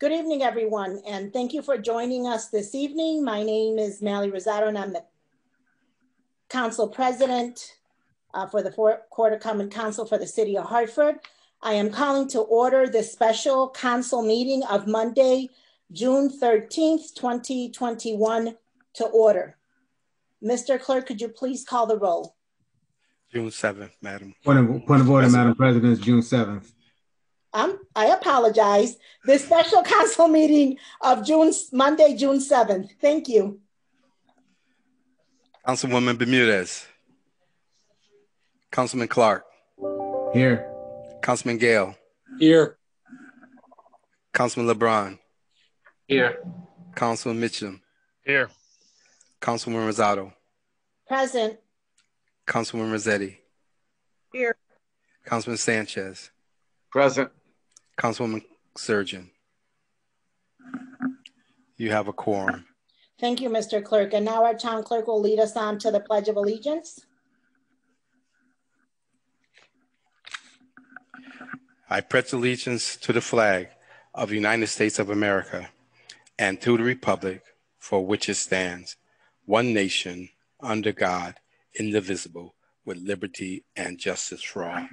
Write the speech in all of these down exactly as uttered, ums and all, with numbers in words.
Good evening, everyone, and thank you for joining us this evening. My name is Mally Rosado, and I'm the Council President uh, for the Court of Common Council for the City of Hartford. I am calling to order this special council meeting of Monday, June thirteenth, twenty twenty-one to order. Mister Clerk, could you please call the roll? June seventh, Madam. Point of, point of order, President. Madam President, it's June seventh. Um, I apologize. This special council meeting of June, Monday, June seventh. Thank you. Councilwoman Bermudez. Councilman Clark. Here. Councilman Gale. Here. Councilman LeBron. Here. Councilman Mitchum. Here. Councilwoman Rosado. Present. Councilwoman Rossetti. Here. Councilman Sanchez. Present. Councilwoman Surgeon. You have a quorum. Thank you, Mister Clerk. And now our town clerk will lead us on to the Pledge of Allegiance. I pledge allegiance to the flag of the United States of America and to the republic for which it stands, one nation, under God, indivisible, with liberty and justice for all.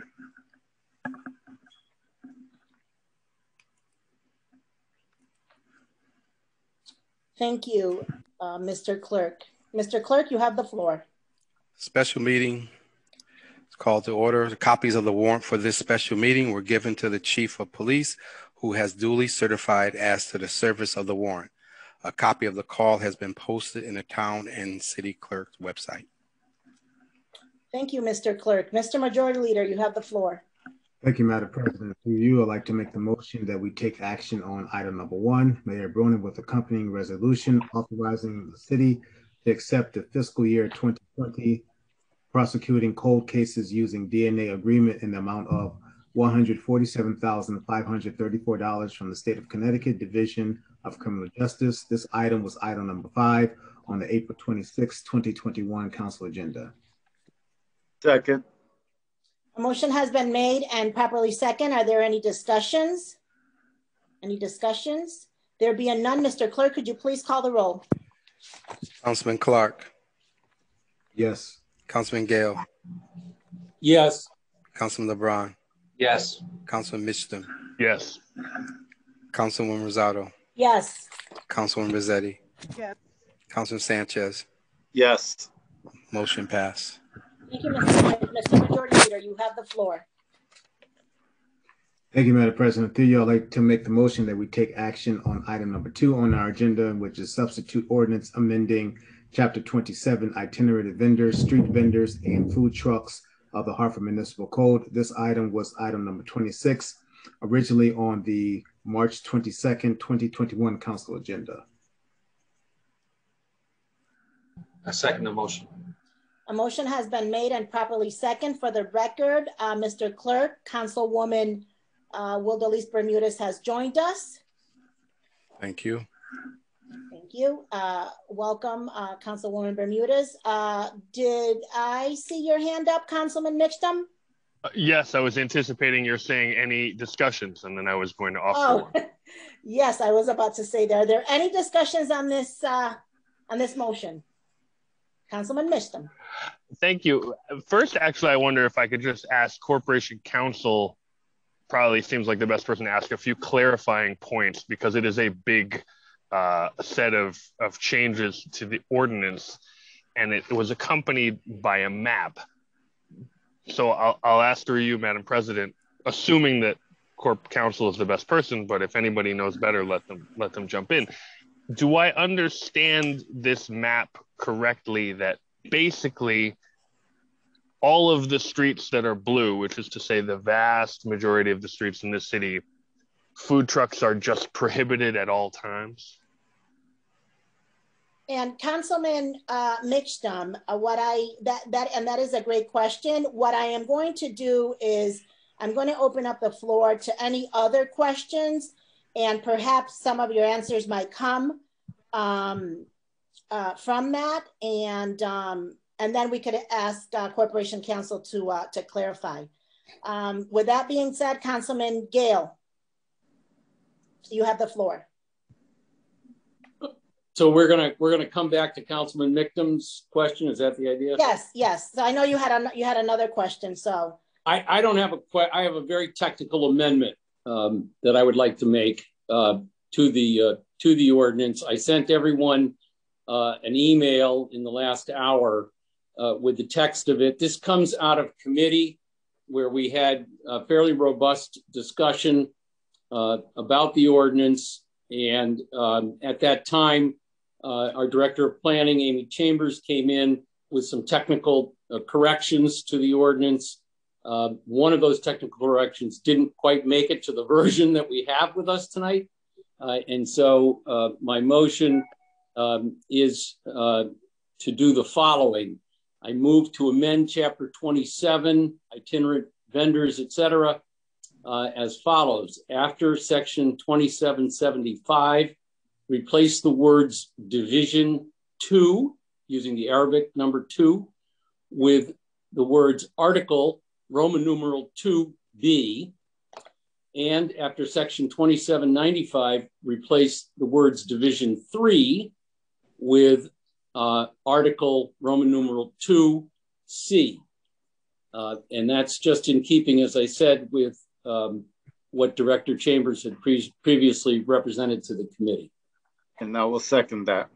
Thank you, uh, Mister Clerk. Mister Clerk, you have the floor. Special meeting is called to order. The copies of the warrant for this special meeting were given to the Chief of Police, who has duly certified as to the service of the warrant. A copy of the call has been posted in the town and city clerk's website. Thank you, Mister Clerk. Mister Majority Leader, you have the floor. Thank you, Madam President. Through you, I'd like to make the motion that we take action on item number one, Mayor Bronin with accompanying resolution authorizing the city to accept the fiscal year twenty twenty prosecuting cold cases using D N A agreement in the amount of one hundred forty-seven thousand five hundred thirty-four dollars from the State of Connecticut Division of Criminal Justice. This item was item number five on the April twenty-sixth, twenty twenty-one council agenda. Second. A motion has been made and properly second. Are there any discussions? Any discussions? There being none, Mister Clerk, could you please call the roll? Councilman Clark. Yes. Councilman Gale. Yes. Councilman LeBron. Yes. Councilman Mitchum. Yes. Councilwoman Rosado. Yes. Councilwoman Rossetti. Yes. Councilman Sanchez. Yes. Motion passed. Thank you, Mister Mister Majority Leader, you have the floor. Thank you, Madam President. Through you, I'd like to make the motion that we take action on item number two on our agenda, which is substitute ordinance amending chapter twenty-seven, itinerant vendors, street vendors, and food trucks of the Hartford Municipal Code. This item was item number twenty-six, originally on the March twenty-second, twenty twenty-one council agenda. I second the motion. A motion has been made and properly second. For the record, uh, Mister Clerk, Councilwoman uh, Wildelise Bermudez has joined us. Thank you. Thank you. Uh, welcome, uh, Councilwoman Bermudez. Uh, did I see your hand up, Councilman Mitchum? Uh, yes, I was anticipating you're saying any discussions, and then I was going to offer Oh, one. Yes, I was about to say that. Are there any discussions on this uh, on this motion? Councilman Mitchum. Thank you. First, actually, I wonder if I could just ask Corporation Counsel, probably seems like the best person to ask a few clarifying points, because it is a big uh, set of, of changes to the ordinance, and it, it was accompanied by a map. So I'll, I'll ask through you, Madam President, assuming that Corp Counsel is the best person, but if anybody knows better, let them let them jump in. Do I understand this map correctly, that basically all of the streets that are blue, which is to say the vast majority of the streets in this city, food trucks are just prohibited at all times? And Councilman uh, Mitchum, uh, what I, that, that, and that is a great question. What I am going to do is I'm going to open up the floor to any other questions, and perhaps some of your answers might come um, uh, from that. And, um, and then we could ask uh, Corporation Counsel to, uh, to clarify. Um, with that being said, Councilman Gale. You have the floor. So we're gonna we're gonna come back to Councilman Mictum's question. Is that the idea? Yes, yes. So I know you had a, you had another question. So I, I don't have a que- I have a very technical amendment um, that I would like to make uh, to the uh, to the ordinance. I sent everyone uh, an email in the last hour uh, with the text of it. This comes out of committee where we had a fairly robust discussion uh, about the ordinance, and um, at that time, uh, our Director of Planning, Amy Chambers, came in with some technical uh, corrections to the ordinance. Uh, one of those technical corrections didn't quite make it to the version that we have with us tonight. Uh, and so uh, my motion um, is uh, to do the following. I move to amend chapter twenty-seven, itinerant vendors, et cetera, uh, as follows. After section twenty-seven seventy-five, replace the words division two, using the Arabic number two, with the words article Roman numeral two B, and after section twenty-seven ninety-five, replace the words division three with uh, article Roman numeral two C. Uh, and that's just in keeping, as I said, with um, what Director Chambers had pre previously represented to the committee. And I will second that.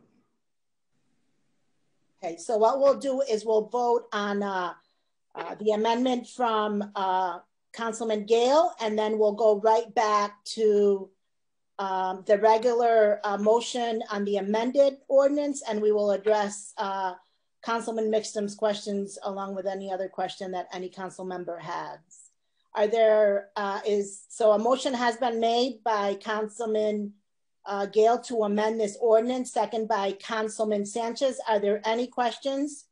okay, so what we'll do is we'll vote on uh, uh, the amendment from uh, Councilman Gale, and then we'll go right back to um, the regular uh, motion on the amended ordinance, and we will address uh, Councilman Mixtum's questions along with any other question that any council member has. Are there, uh, is, so a motion has been made by Councilman uh, Gale to amend this ordinance, second by Councilman Sanchez. Are there any questions?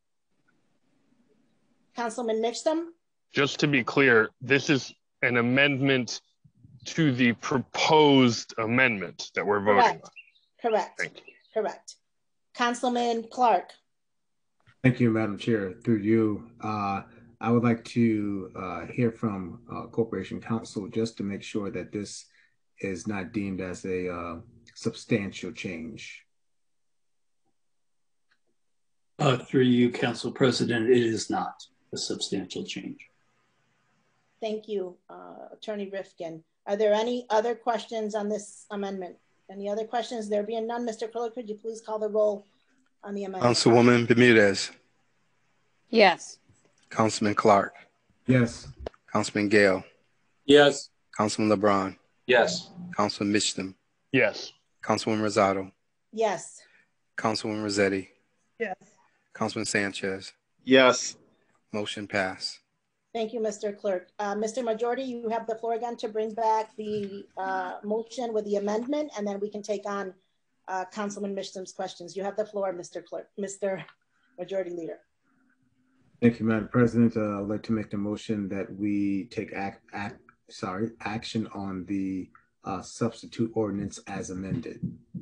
Councilman Mixtum? Just to be clear, this is an amendment to the proposed amendment that we're voting Correct. on. Correct. Thank you. Correct. Councilman Clark. Thank you, Madam Chair. Through you, uh, I would like to uh, hear from uh, Corporation Counsel just to make sure that this is not deemed as a uh, substantial change. Uh, through you, Council President, it is not a substantial change. Thank you, uh, Attorney Rifkin. Are there any other questions on this amendment? Any other questions? There being none, Mister Clerk, could you please call the roll on the amendment? Councilwoman Bermudez. Yes. Councilman Clark. Yes. Councilman Gale. Yes. Councilman LeBron. Yes. Councilman Mixtum. Yes. Councilwoman Rosado. Yes. Councilwoman Rossetti. Yes. Councilman Sanchez. Yes. Motion passed. Thank you, Mister Clerk. Uh, Mister Majority, you have the floor again to bring back the uh, motion with the amendment, and then we can take on uh, Councilman Mishtum's questions. You have the floor, Mister Clerk, Mister Majority Leader. Thank you, Madam President. Uh, I'd like to make the motion that we take act, act sorry, action on the uh, substitute ordinance as amended.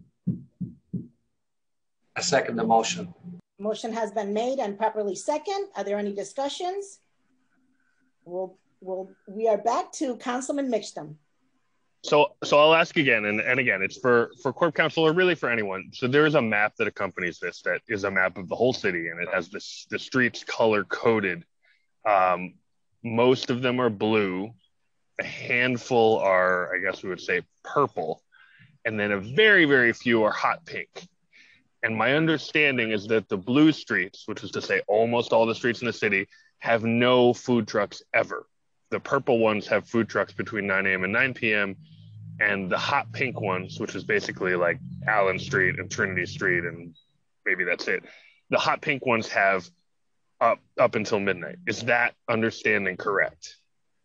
I second the motion. Motion has been made and properly second. Are there any discussions? We'll, we'll, we are back to Councilman Mixtum. So, so I'll ask again, and, and again, it's for, for Corp Council or really for anyone. So there is a map that accompanies this that is a map of the whole city, and it has this, the streets color coded. Um, most of them are blue. A handful are, I guess we would say, purple. And then a very, very few are hot pink. And my understanding is that the blue streets, which is to say almost all the streets in the city, have no food trucks ever. The purple ones have food trucks between nine A M and nine P M And the hot pink ones, which is basically like Allen Street and Trinity Street, and maybe that's it. The hot pink ones have up, up until midnight. Is that understanding correct?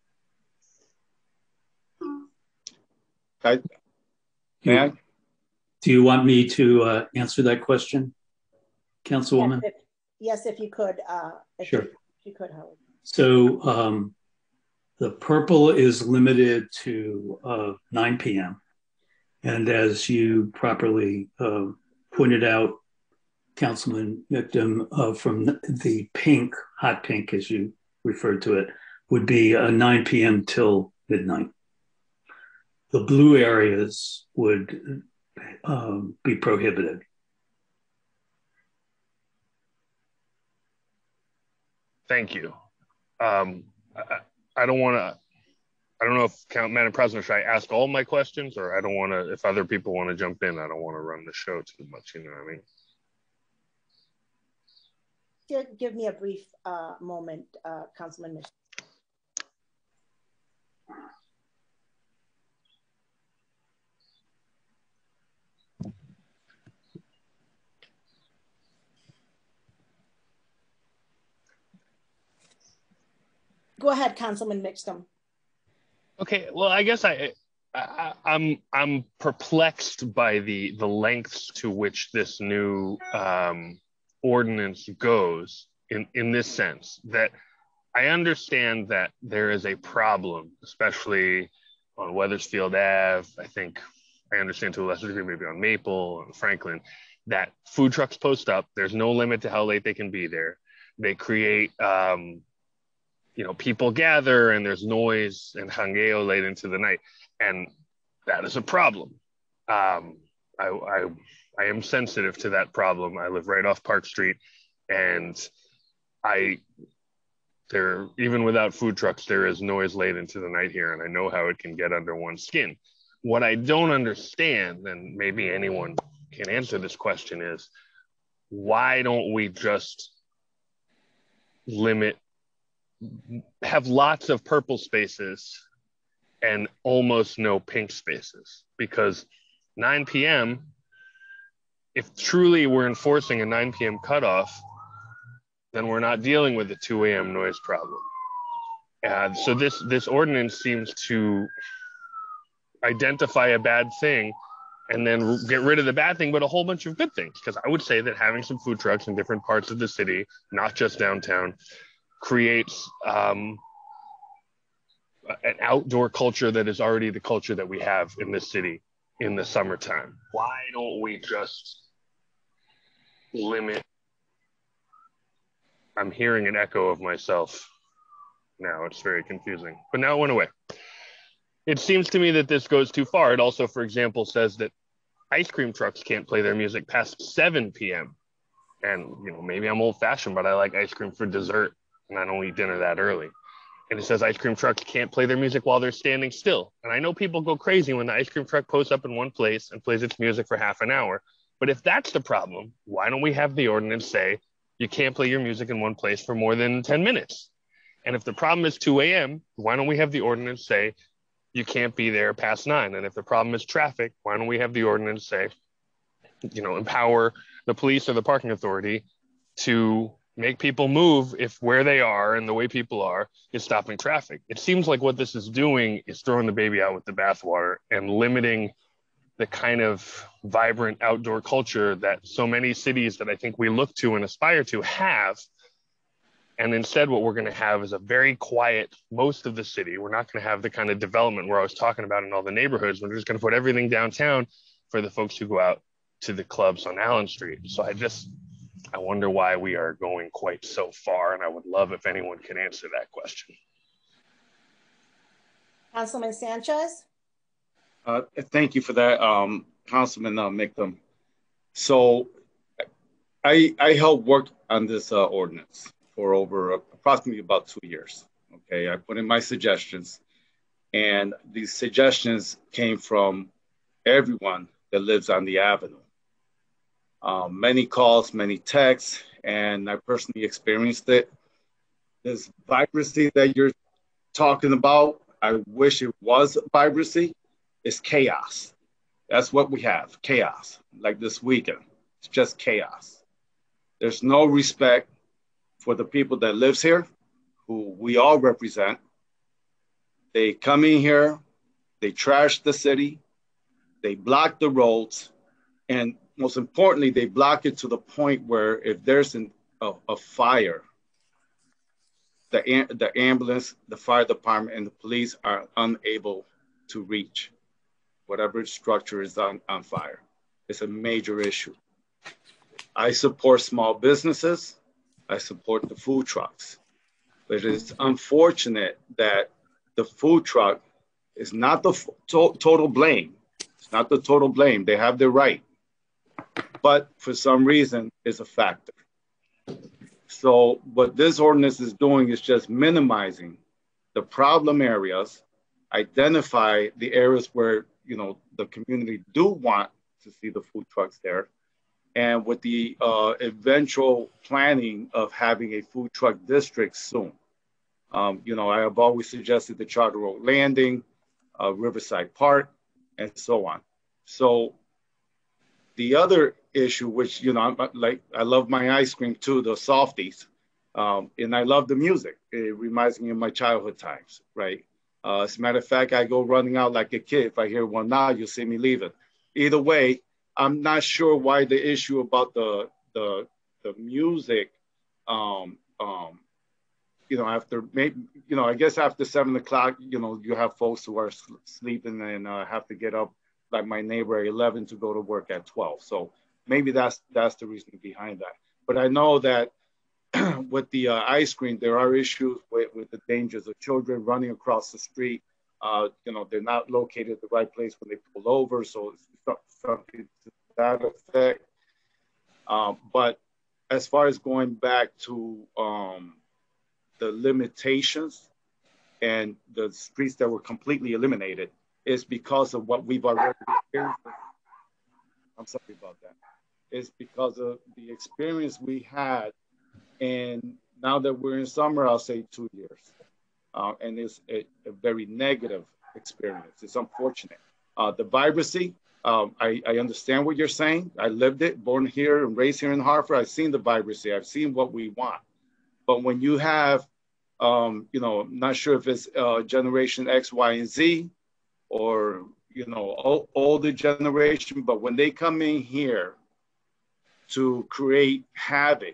I, Do you, do you want me to uh, answer that question, Councilwoman? Yes, if, yes, if you could. Uh, if Sure. You, if you could, Howard. So um, the purple is limited to uh, nine P M And as you properly uh, pointed out, Councilman Mictum, uh, from the pink, hot pink as you referred to it, would be uh, nine P M till midnight. the blue areas would um, be prohibited. Thank you. Um, I, I don't want to, I don't know if, Madam President, should I ask all my questions, or I don't want to, if other people want to jump in, I don't want to run the show too much, you know what I mean? Give, give me a brief uh, moment, uh, Councilman Mitchell. Go ahead, Councilman Mixtum. Okay, well, I guess I, I, I'm I'm perplexed by the the lengths to which this new um, ordinance goes in in this sense, that I understand that there is a problem, especially on Weathersfield Avenue. I think I understand to a lesser degree maybe on Maple and Franklin, that food trucks post up. There's no limit to how late they can be there. They create um, you know, people gather and there's noise and jangueo late into the night. And that is a problem. Um, I, I, I am sensitive to that problem. I live right off Park Street, and I, there, even without food trucks, there is noise late into the night here, and I know how it can get under one's skin. What I don't understand, and maybe anyone can answer this question, is why don't we just limit, have lots of purple spaces and almost no pink spaces? Because nine p m, if truly we're enforcing a nine p m cutoff, then we're not dealing with the two a m noise problem. And so this, this ordinance seems to identify a bad thing and then get rid of the bad thing, but a whole bunch of good things. Because I would say that having some food trucks in different parts of the city, not just downtown, creates um, an outdoor culture that is already the culture that we have in this city in the summertime. Why don't we just limit? I'm hearing an echo of myself now. It's very confusing, but now it went away. It seems to me that this goes too far. It also, for example, says that ice cream trucks can't play their music past seven p m And, you know, maybe I'm old fashioned, but I like ice cream for dessert, and I don't eat dinner that early. And it says ice cream trucks can't play their music while they're standing still. And I know people go crazy when the ice cream truck posts up in one place and plays its music for half an hour. But if that's the problem, why don't we have the ordinance say you can't play your music in one place for more than ten minutes? And if the problem is two a m, why don't we have the ordinance say you can't be there past nine? And if the problem is traffic, why don't we have the ordinance say, you know, empower the police or the parking authority to make people move if where they are and the way people are is stopping traffic? It seems like what this is doing is throwing the baby out with the bathwater and limiting the kind of vibrant outdoor culture that so many cities that I think we look to and aspire to have. And instead, what we're going to have is a very quiet, most of the city. We're not going to have the kind of development where I was talking about in all the neighborhoods. We're just going to put everything downtown for the folks who go out to the clubs on Allen Street. So I just, I wonder why we are going quite so far. And I would love if anyone can answer that question. Councilman Sanchez? Uh, thank you for that, um, Councilman uh, Mixtum. So I, I helped work on this uh, ordinance for over uh, approximately about two years. Okay, I put in my suggestions, and these suggestions came from everyone that lives on the avenue. Um, many calls, many texts, and I personally experienced it. This vibrancy that you're talking about, I wish it was vibrancy. It's chaos. That's what we have, chaos. Like this weekend, it's just chaos. There's no respect for the people that lives here, who we all represent. They come in here, they trash the city, they block the roads, and most importantly, they block it to the point where if there's an, a, a fire, the, the ambulance, the fire department, and the police are unable to reach whatever structure is on, on fire. It's a major issue. I support small businesses. I support the food trucks. But it's unfortunate that the food truck It's not the to total blame. It's not the total blame. They have their right. But for some reason, it's a factor. So what this ordinance is doing is just minimizing the problem areas, identify the areas where, you know, the community do want to see the food trucks there, and with the uh, eventual planning of having a food truck district soon. Um, you know, I have always suggested the Charter Oak Landing, uh, Riverside Park, and so on. So the other issue, which, you know, I'm, like, I love my ice cream too, the softies, um, and I love the music. It reminds me of my childhood times, right? Uh, as a matter of fact, I go running out like a kid. If I hear one now, you'll see me leaving. Either way, I'm not sure why the issue about the the the music, um, um, you know, after maybe, you know, I guess after seven o'clock, you know, you have folks who are sleeping and uh, have to get up, like my neighbor at eleven to go to work at twelve. So maybe that's that's the reason behind that. But I know that with the uh, ice cream, there are issues with, with the dangers of children running across the street. Uh, you know, they're not located at the right place when they pull over. So it's something to that effect. Um, but as far as going back to um, the limitations and the streets that were completely eliminated, is because of what we've already experienced. I'm sorry about that. It's because of the experience we had. And now that we're in summer, I'll say two years. Uh, and it's a, a very negative experience. It's unfortunate. Uh, the vibrancy, um, I, I understand what you're saying. I lived it, born here and raised here in Hartford. I've seen the vibrancy. I've seen what we want. But when you have, um, you know, I'm not sure if it's uh, generation X, Y, and Z, or, you know, older generation, but when they come in here to create havoc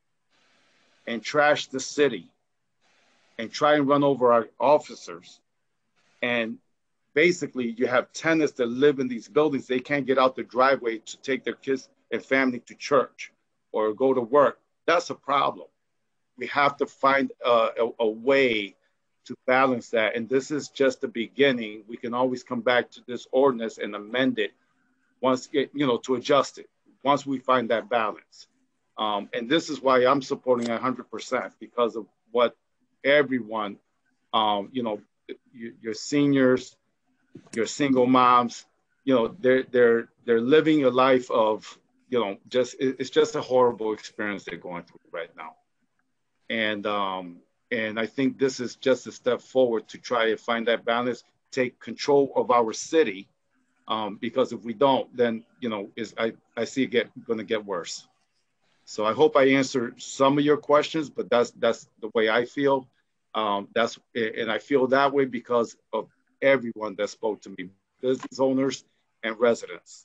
and trash the city and try and run over our officers, and basically you have tenants that live in these buildings, they can't get out the driveway to take their kids and family to church or go to work. That's a problem. We have to find uh, a, a way to balance that. And this is just the beginning. We can always come back to this ordinance and amend it once, it, you know, to adjust it, once we find that balance. Um, and this is why I'm supporting one hundred percent, because of what everyone, um, you know, your, your seniors, your single moms, you know, they're, they're, they're living a life of, you know, just, it's just a horrible experience they're going through right now. And, um, And I think this is just a step forward to try and find that balance, take control of our city, um, because if we don't, then, you know, is I, I see it get going to get worse. So I hope I answered some of your questions, but that's that's the way I feel. Um, that's and I feel that way because of everyone that spoke to me, business owners and residents.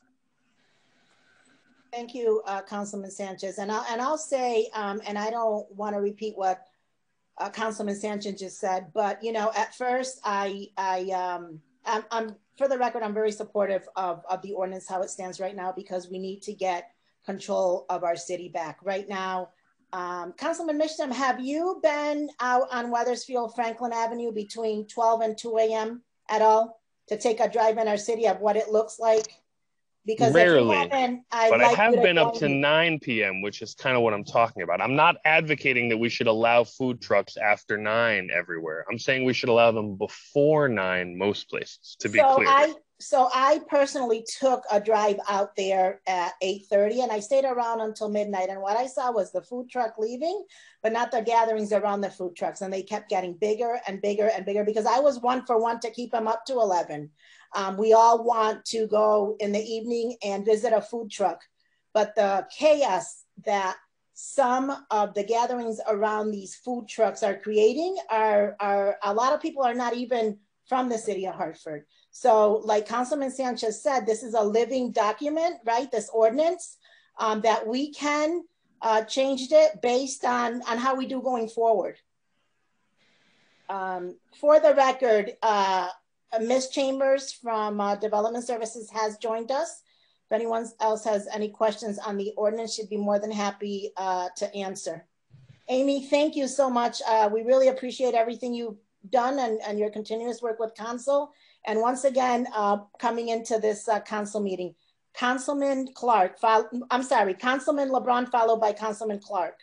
Thank you, uh, Councilman Sanchez. And I'll and I'll say, um, and I don't want to repeat what Uh, Councilman Sanchez just said, but you know, at first, I, I, um, I'm, I'm, for the record, I'm very supportive of, of the ordinance how it stands right now, because we need to get control of our city back. Right now, um, Councilman Misham, have you been out on Wethersfield Franklin Avenue between twelve and two A M at all to take a drive in our city of what it looks like? Because rarely, I'd but like I have been to up to nine P M, which is kind of what I'm talking about. I'm not advocating that we should allow food trucks after nine everywhere. I'm saying we should allow them before nine most places, to be so clear. I, so I personally took a drive out there at eight thirty, and I stayed around until midnight. And what I saw was the food truck leaving, but not the gatherings around the food trucks. And they kept getting bigger and bigger and bigger, because I was one for one to keep them up to eleven. Um, we all want to go in the evening and visit a food truck, but the chaos that some of the gatherings around these food trucks are creating are, are a lot of people are not even from the city of Hartford. So like Councilman Sanchez said, this is a living document, right? This ordinance, um, that we can uh, change it based on, on how we do going forward. Um, for the record, uh, Miz Chambers from uh, Development Services has joined us. If anyone else has any questions on the ordinance, she'd be more than happy uh, to answer. Amy, thank you so much. Uh, we really appreciate everything you've done and, and your continuous work with council. And once again, uh, coming into this uh, council meeting, Councilman Clark, I'm sorry, Councilman LeBron, followed by Councilman Clark.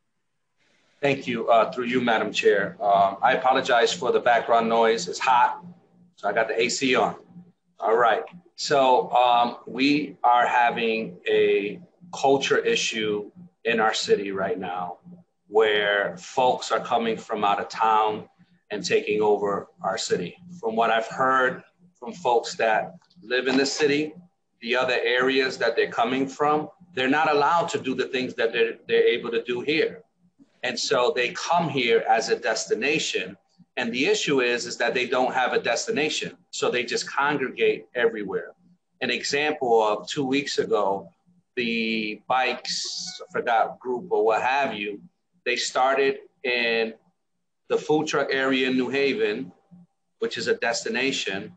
Thank you, uh, through you, Madam Chair. Um, I apologize for the background noise. It's hot, so I got the A C on. All right, so um, we are having a culture issue in our city right now, where folks are coming from out of town and taking over our city. From what I've heard from folks that live in the city, the other areas that they're coming from, they're not allowed to do the things that they're, they're able to do here. And so they come here as a destination. And the issue is, is that they don't have a destination. So they just congregate everywhere. An example of two weeks ago, the bikes, I forgot group or what have you, they started in the food truck area in New Haven, which is a destination.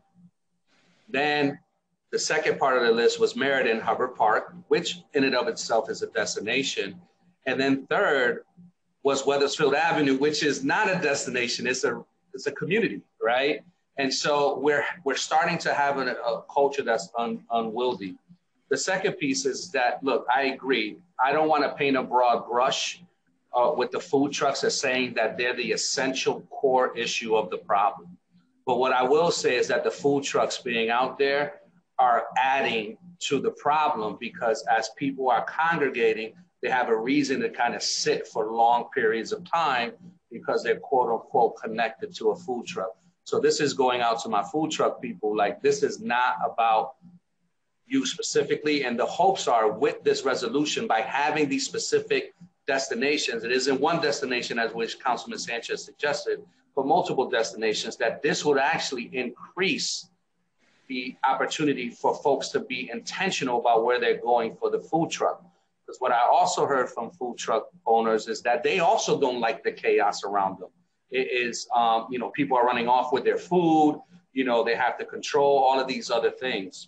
Then the second part of the list was Meriden Hubbard Park, which in and of itself is a destination. And then third was Weathersfield Avenue, which is not a destination, it's a, it's a community, right? And so we're, we're starting to have an, a culture that's un, unwieldy. The second piece is that, look, I agree. I don't want to paint a broad brush uh, with the food trucks as saying that they're the essential core issue of the problem. But what I will say is that the food trucks being out there are adding to the problem, because as people are congregating, they have a reason to kind of sit for long periods of time because they're quote unquote connected to a food truck. So this is going out to my food truck people, like, this is not about you specifically. And the hopes are with this resolution, by having these specific destinations, it isn't one destination as which Councilman Sanchez suggested, but multiple destinations, that this would actually increase the opportunity for folks to be intentional about where they're going for the food truck. Because what I also heard from food truck owners is that they also don't like the chaos around them. It is, um, you know, people are running off with their food, you know, they have to control all of these other things.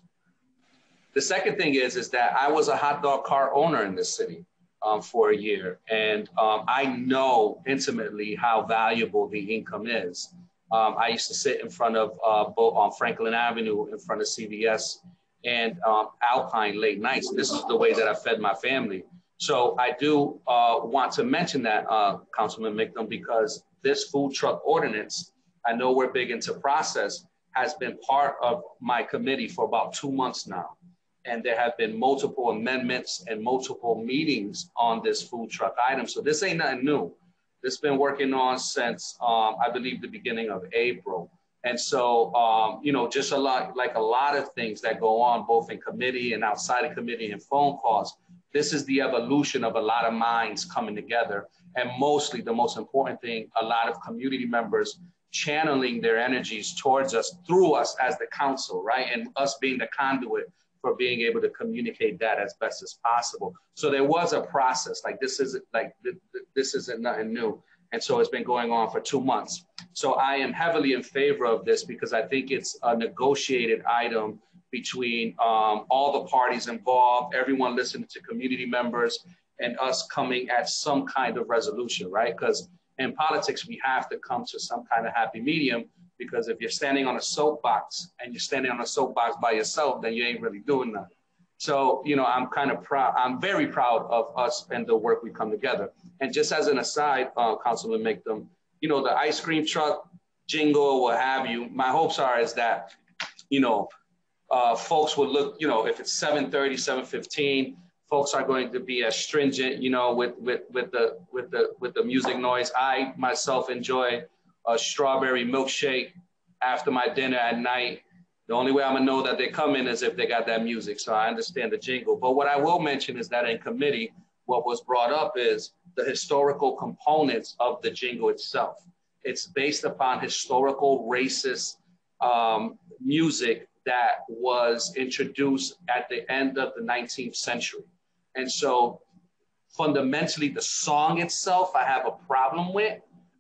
The second thing is, is that I was a hot dog car owner in this city um, for a year. And um, I know intimately how valuable the income is. Um, I used to sit in front of uh, both on Franklin Avenue in front of C V S and um, Alpine late nights. This is the way that I fed my family. So I do uh, want to mention that, uh, Councilman Mictum, because this food truck ordinance, I know we're big into process, has been part of my committee for about two months now. And there have been multiple amendments and multiple meetings on this food truck item. So this ain't nothing new. This has been working on since, um, I believe, the beginning of April. And so, um, you know, just a lot, like a lot of things that go on, both in committee and outside of committee and phone calls. This is the evolution of a lot of minds coming together. And mostly the most important thing, a lot of community members channeling their energies towards us, through us as the council, right? And us being the conduit for being able to communicate that as best as possible. So there was a process, like this isn't like this isn't nothing new. And so it's been going on for two months. So I am heavily in favor of this because I think it's a negotiated item between um, all the parties involved, everyone listening to community members, and us coming at some kind of resolution, right? Because in politics, we have to come to some kind of happy medium, because if you're standing on a soapbox and you're standing on a soapbox by yourself, then you ain't really doing nothing. So, you know, I'm kind of proud, I'm very proud of us and the work we come together. And just as an aside, uh, Councilman Mictum, you know, the ice cream truck jingle, what have you, my hopes are is that, you know, uh, folks will look, you know, if it's seven thirty, seven fifteen, folks are going to be as stringent, you know, with, with, with the, with the, with the music noise. I myself enjoy a strawberry milkshake after my dinner at night. The only way I'm gonna know that they're coming is if they got that music. So I understand the jingle. But what I will mention is that in committee, what was brought up is the historical components of the jingle itself. It's based upon historical racist um, music that was introduced at the end of the nineteenth century. And so fundamentally, the song itself, I have a problem with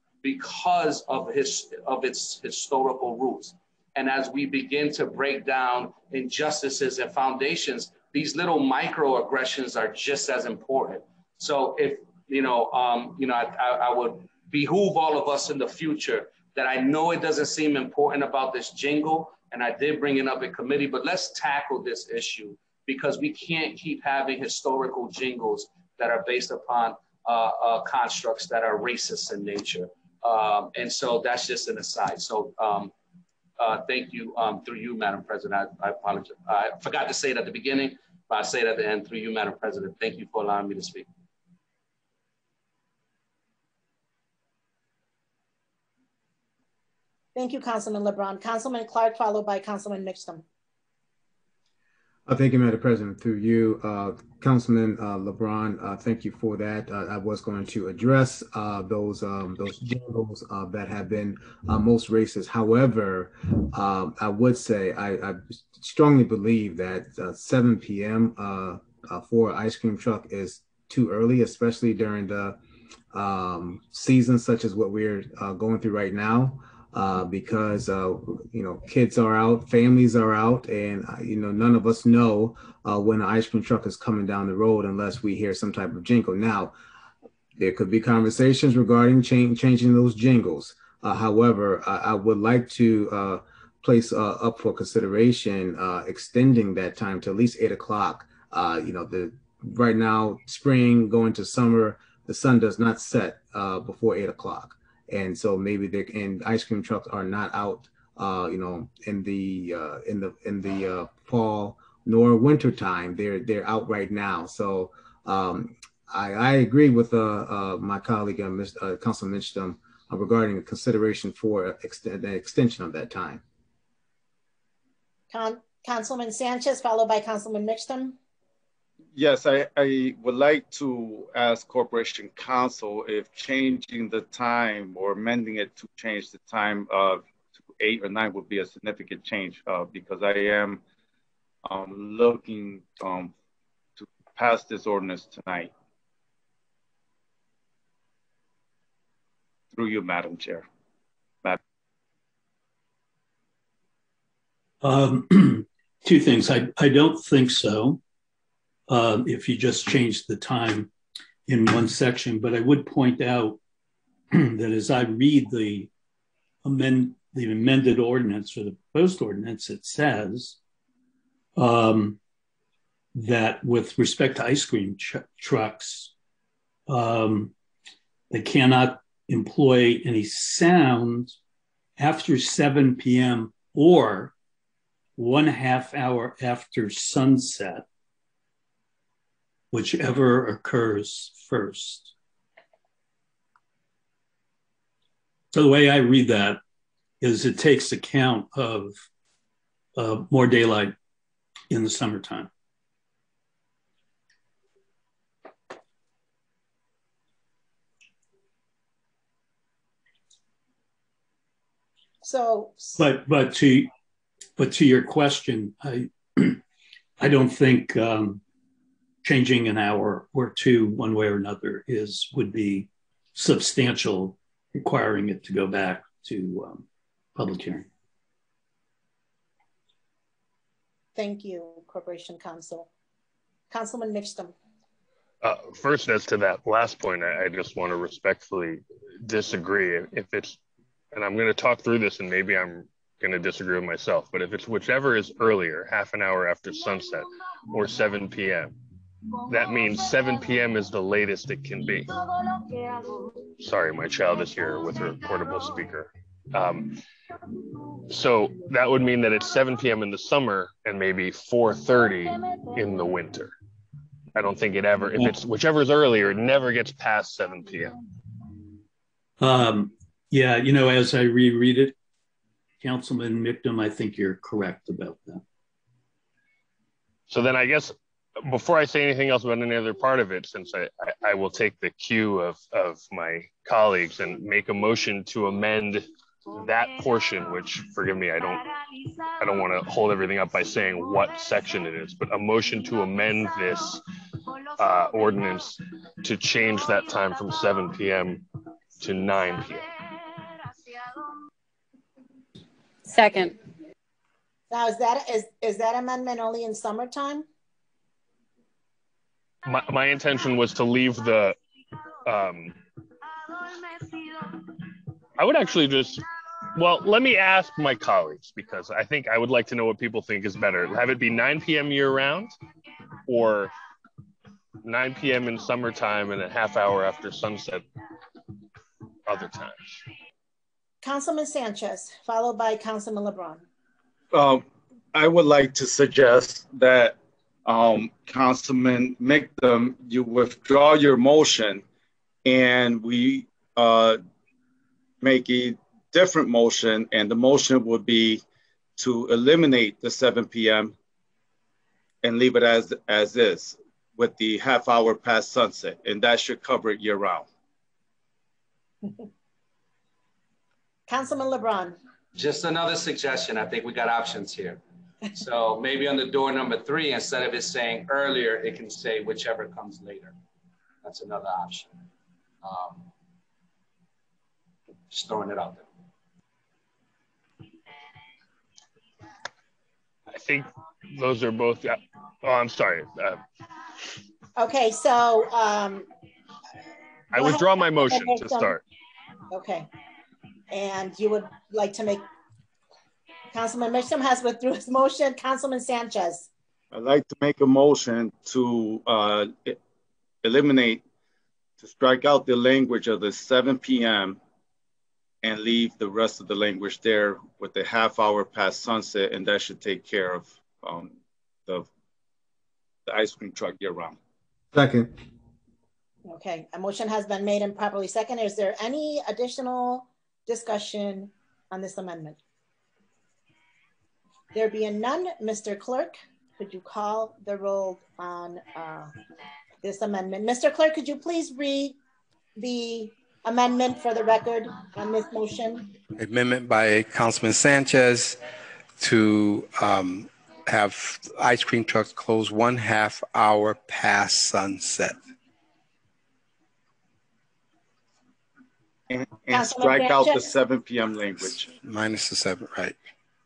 because of his of its historical roots. And as we begin to break down injustices and foundations, these little microaggressions are just as important. So if, you know, um, you know, I, I, I would behoove all of us in the future that I know it doesn't seem important about this jingle, and I did bring it up in committee, but let's tackle this issue because we can't keep having historical jingles that are based upon uh, uh, constructs that are racist in nature. Um, and so that's just an aside. So um, uh, thank you um, through you, Madam President. I, I apologize. I forgot to say it at the beginning, but I say it at the end through you, Madam President. Thank you for allowing me to speak. Thank you, Councilman LeBron. Councilman Clark, followed by Councilman Mixtum. Uh, thank you, Madam President. Through you, uh, Councilman uh, LeBron, uh, thank you for that. Uh, I was going to address uh, those um, those jingles uh, that have been uh, most racist. However, um, I would say I, I strongly believe that uh, seven p m Uh, uh, for an ice cream truck is too early, especially during the um, season such as what we're uh, going through right now. Uh, because, uh, you know, kids are out, families are out, and, uh, you know, none of us know uh, when an ice cream truck is coming down the road unless we hear some type of jingle. Now, there could be conversations regarding change, changing those jingles. Uh, however, I, I would like to uh, place uh, up for consideration uh, extending that time to at least eight o'clock. Uh, you know, the right now, spring going to summer, the sun does not set uh, before eight o'clock. And so maybe they and ice cream trucks are not out, uh, you know, in the uh, in the in the uh, fall nor winter time. They're they're out right now. So um, I, I agree with uh, uh, my colleague, uh, Mister Uh, Councilman Mixtum, uh, regarding a consideration for extend, the extension of that time. Con Councilman Sanchez, followed by Councilman Mixtum. Yes, I, I would like to ask Corporation Counsel if changing the time or amending it to change the time of to eight or nine would be a significant change uh, because I am um, looking um, to pass this ordinance tonight. Through you, Madam Chair. Madam. Um, two things. I, I don't think so. Uh, if you just change the time in one section, but I would point out that as I read the amend the amended ordinance or the proposed ordinance, it says um, that with respect to ice cream tr trucks, um, they cannot employ any sound after seven p m or one half hour after sunset, whichever occurs first. So the way I read that is it takes account of uh, more daylight in the summertime. So, but but to but to your question, I I don't think. Um, changing an hour or two one way or another is would be substantial, requiring it to go back to um, public hearing. Thank you, Corporation Counsel. Councilman Mixtum. Uh, first, as to that last point, I, I just want to respectfully disagree. If it's, and I'm going to talk through this and maybe I'm going to disagree with myself, but if it's whichever is earlier, half an hour after sunset or seven p m, that means seven p m is the latest it can be. Sorry, my child is here with her portable speaker. Um, so that would mean that it's seven p m in the summer and maybe four thirty in the winter. I don't think it ever, if it's whichever is earlier, it never gets past seven p m Um, yeah, you know, as I reread it, Councilman Mixtum, I think you're correct about that. So then I guess, before I say anything else about any other part of it, since I, I, I will take the cue of, of my colleagues and make a motion to amend that portion, which, forgive me, I don't I don't want to hold everything up by saying what section it is, but a motion to amend this uh, ordinance to change that time from seven p m to nine p m Second. Now, is that is is that amendment only in summertime? My, my intention was to leave the, um, I would actually just Well, let me ask my colleagues, because I think I would like to know what people think is better. Have it be nine p.m. year round, or nine p.m. in summertime and a half hour after sunset other times? Councilman Sanchez, followed by Councilman LeBron. Um, I would like to suggest that um, Councilman Mictum, you withdraw your motion and we uh, make a different motion, and the motion would be to eliminate the seven p.m. and leave it as, as is with the half hour past sunset, and that should cover it year round. Councilman LeBron. Just another suggestion. I think we got options here. So maybe on the door number three, instead of it saying earlier, it can say whichever comes later. That's another option. Um, just throwing it out there. I think those are both. Uh, oh, I'm sorry. Uh, okay, so um, I withdraw my motion to start. Okay, and you would like to make, Councilman Mitchum has withdrew his motion. Councilman Sanchez. I'd like to make a motion to uh, eliminate, to strike out the language of the seven p.m. and leave the rest of the language there with the half hour past sunset, and that should take care of um, the, the ice cream truck year round. Second. Okay, a motion has been made and properly seconded. Is there any additional discussion on this amendment? There being none, Mister Clerk, could you call the roll on uh, this amendment? Mister Clerk, could you please read the amendment for the record on this motion? Amendment by Councilman Sanchez to um, have ice cream trucks close one half hour past sunset. And, and strike out the seven p.m. language. Minus the seven, right.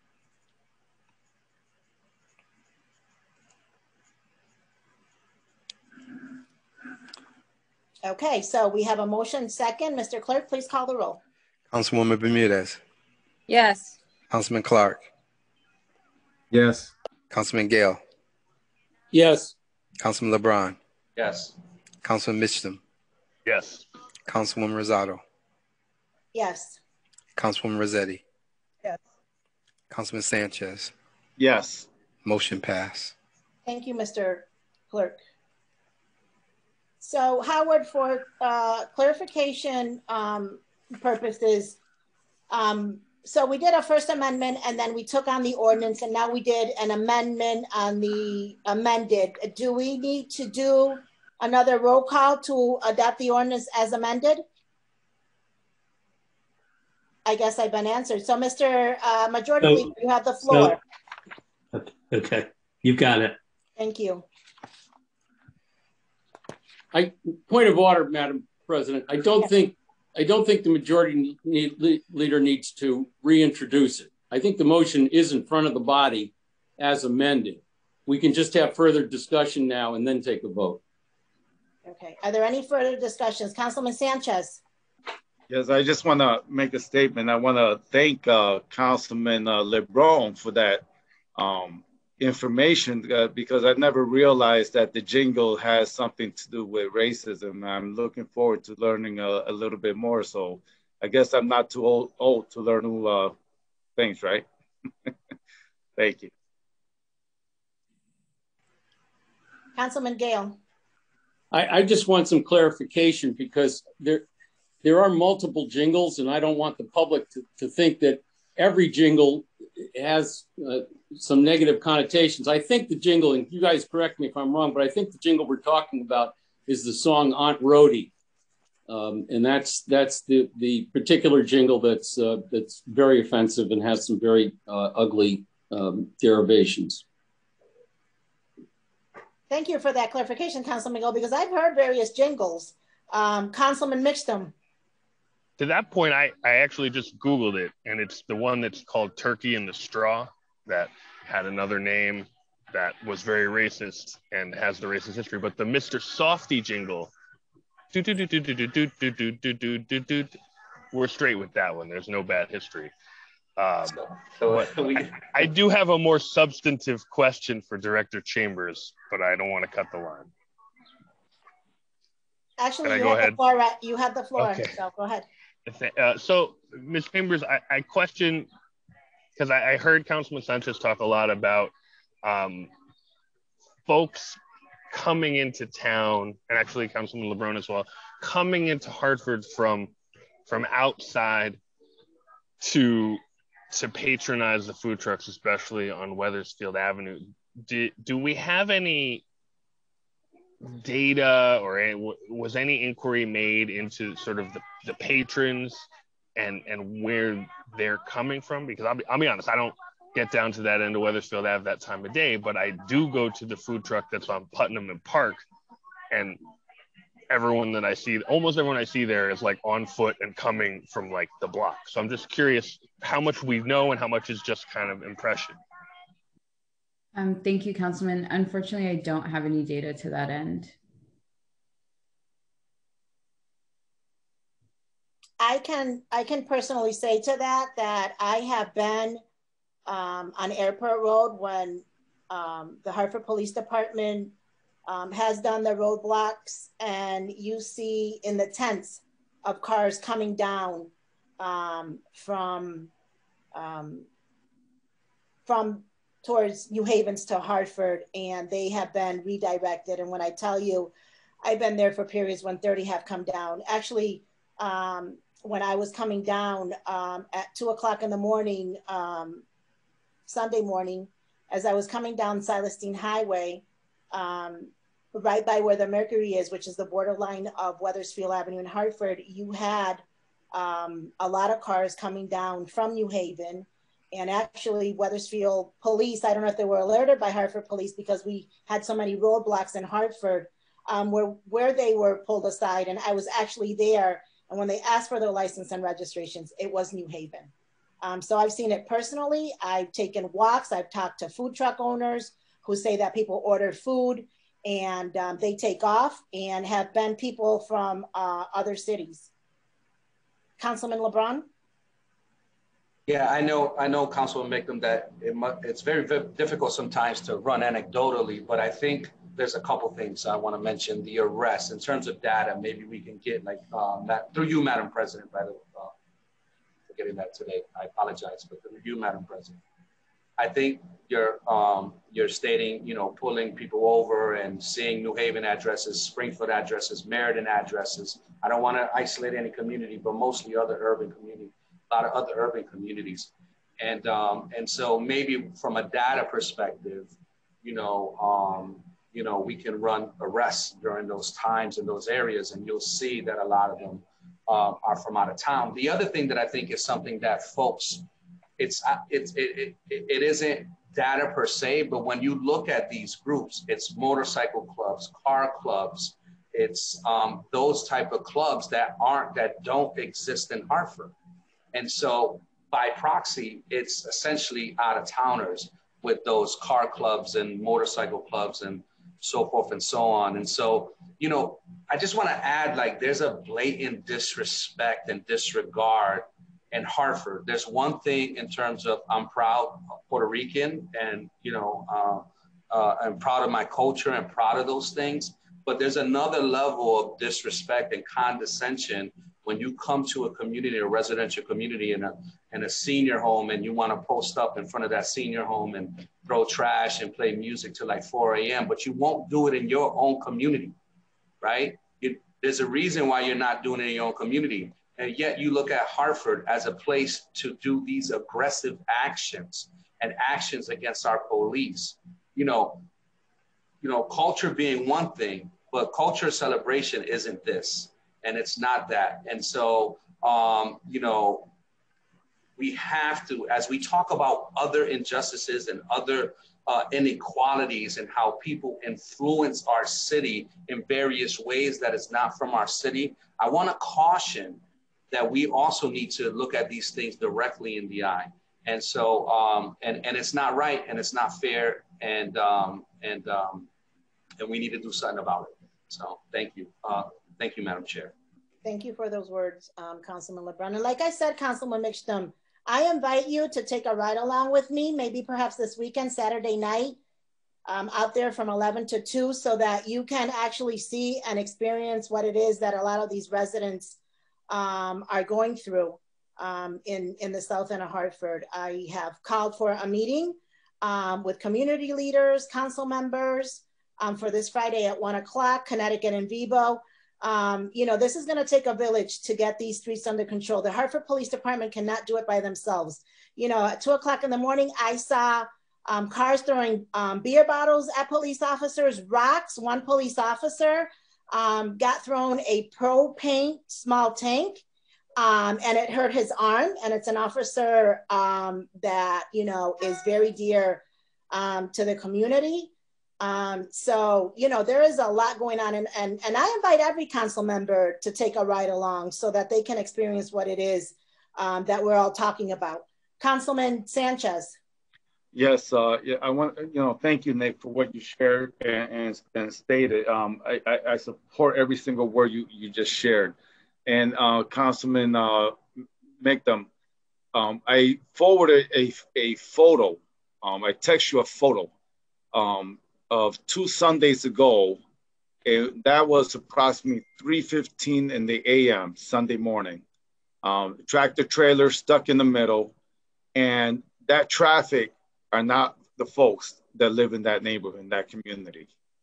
Okay, so we have a motion second. Mister Clerk, please call the roll. Councilwoman Bermudez. Yes. Councilman Clark. Yes. Councilman Gale. Yes. Councilman LeBron. Yes. Councilman Mitchum. Yes. Councilwoman Rosado. Yes. Councilwoman Rossetti. Yes. Councilman Sanchez. Yes. Motion passed. Thank you, Mister Clerk. So Howard, for uh, clarification um, purposes, um, so we did a first amendment and then we took on the ordinance, and now we did an amendment on the amended. Do we need to do another roll call to adopt the ordinance as amended? I guess I've been answered. So Mister Uh, Majority So- Leader, you have the floor. So- okay, you've got it. Thank you. I point of order, Madam President. I don't Yes. think I don't think the majority need, leader needs to reintroduce it. I think the motion is in front of the body as amended. We can just have further discussion now and then take a vote. Okay. Are there any further discussions? Councilman Sanchez. Yes, I just want to make a statement. I want to thank uh, Councilman uh, LeBron for that um, information uh, because I never realized that the jingle has something to do with racism. I'm looking forward to learning a, a little bit more. So I guess I'm not too old, old to learn new uh, things, right? Thank you. Councilman Gale. I, I just want some clarification because there there are multiple jingles, and I don't want the public to, to think that every jingle has uh, some negative connotations. I think the jingle, and you guys correct me if I'm wrong, but I think the jingle we're talking about is the song Aunt Rhody. Um, and that's that's the, the particular jingle that's uh, that's very offensive and has some very uh, ugly um, derivations. Thank you for that clarification, Councilman Gale, because I've heard various jingles. Um, Councilman Mitchum. To that point, I, I actually just Googled it, and it's the one that's called Turkey in the Straw that had another name that was very racist and has the racist history. But the Mister Softy jingle, do, do, do, do, do, do, do, do, do, do, do, do, we're straight with that one. There's no bad history. Um, So, so but we, I, I do have a more substantive question for Director Chambers, but I don't want to cut the line. Actually, Can I you go have ahead? the floor. Right? You have the floor. Okay. So go ahead. Uh, so, Miz Chambers, I, I question, because I, I heard Councilman Sanchez talk a lot about um, folks coming into town, and actually Councilman LeBron as well, coming into Hartford from from outside to to patronize the food trucks, especially on Wethersfield Avenue. Do, do we have any data or any, was any inquiry made into sort of the, the patrons and and where they're coming from? Because I'll be, I'll be honest, I don't get down to that end of Wethersfield Ave that time of day, but I do go to the food truck that's on Putnam and Park, and everyone that I see, almost everyone I see there is like on foot and coming from like the block. So I'm just curious how much we know and how much is just kind of impression. Um, thank you, Councilman. Unfortunately, I don't have any data to that end. I can I can personally say to that that I have been um, on Airport Road when um, the Hartford Police Department um, has done the roadblocks, and you see in the tents of cars coming down um, from um, from towards New Havens to Hartford, and they have been redirected. And when I tell you, I've been there for periods when thirty have come down. Actually, um, when I was coming down um, at two o'clock in the morning, um, Sunday morning, as I was coming down Silas Deane Highway, um, right by where the Mercury is, which is the borderline of Wethersfield Avenue in Hartford, you had um, a lot of cars coming down from New Haven. And actually Wethersfield police, I don't know if they were alerted by Hartford police because we had so many roadblocks in Hartford um, where, where they were pulled aside. And I was actually there. And when they asked for their license and registrations, it was New Haven. Um, so I've seen it personally. I've taken walks. I've talked to food truck owners who say that people ordered food and um, they take off, and have been people from uh, other cities. Councilman LeBron? Yeah, I know, I know, Councilman Mickham, that it mu it's very, very difficult sometimes to run anecdotally, but I think there's a couple things I want to mention. The arrest, in terms of data, maybe we can get like um, that through you, Madam President, by the way, uh, for getting that today. I apologize, but through you, Madam President. I think you're um, you're stating, you know, pulling people over and seeing New Haven addresses, Springfield addresses, Meriden addresses. I don't want to isolate any community, but mostly other urban communities. A lot of other urban communities. And um, and so maybe from a data perspective, you know, um, you know, we can run arrests during those times in those areas, and you'll see that a lot of them uh, are from out of town. The other thing that I think is something that folks, it's, it's it, it, it isn't data per se, but when you look at these groups, it's motorcycle clubs, car clubs, it's um, those type of clubs that aren't, that don't exist in Hartford. And so by proxy, it's essentially out of towners with those car clubs and motorcycle clubs and so forth and so on. And so, you know, I just want to add, like, there's a blatant disrespect and disregard in Hartford. There's one thing in terms of I'm proud Puerto Rican and, you know, uh, uh, I'm proud of my culture and proud of those things. But there's another level of disrespect and condescension when you come to a community, a residential community in a, in a senior home, and you want to post up in front of that senior home and throw trash and play music till like four A M, but you won't do it in your own community, right? You, there's a reason why you're not doing it in your own community. And yet you look at Hartford as a place to do these aggressive actions and actions against our police. You know, you know, culture being one thing, but culture celebration isn't this. And it's not that. And so, um, you know, we have to, as we talk about other injustices and other uh, inequalities and how people influence our city in various ways that is not from our city, I want to caution that we also need to look at these things directly in the eye. And so, um, and, and it's not right and it's not fair, and, um, and, um, and we need to do something about it. So thank you. Uh, Thank you, Madam Chair. Thank you for those words, um, Councilman LeBron. And like I said, Councilman Mixtum, I invite you to take a ride along with me, maybe perhaps this weekend, Saturday night, um, out there from eleven to two, so that you can actually see and experience what it is that a lot of these residents um, are going through um, in, in the south end of Hartford. I have called for a meeting um, with community leaders, council members um, for this Friday at one o'clock, Connecticut and Vibo. Um, you know, this is going to take a village to get these streets under control. The Hartford Police Department cannot do it by themselves. You know, at two o'clock in the morning, I saw um, cars throwing um, beer bottles at police officers, rocks. One police officer um, got thrown a pro paint small tank um, and it hurt his arm. And it's an officer um, that, you know, is very dear um, to the community. Um, so, you know, there is a lot going on, and, and, and I invite every council member to take a ride along so that they can experience what it is um, that we're all talking about. Councilman Sanchez. Yes, uh, yeah, I want, you know, thank you, Nick, for what you shared and, and, and stated. Um, I, I, I support every single word you, you just shared. And uh, Councilman uh, Mixtum, um, I forwarded a, a photo, um, I text you a photo um, of two Sundays ago. It, that was approximately three fifteen in the A M Sunday morning. Um, tractor trailer stuck in the middle, and that traffic are not the folks that live in that neighborhood, in that community.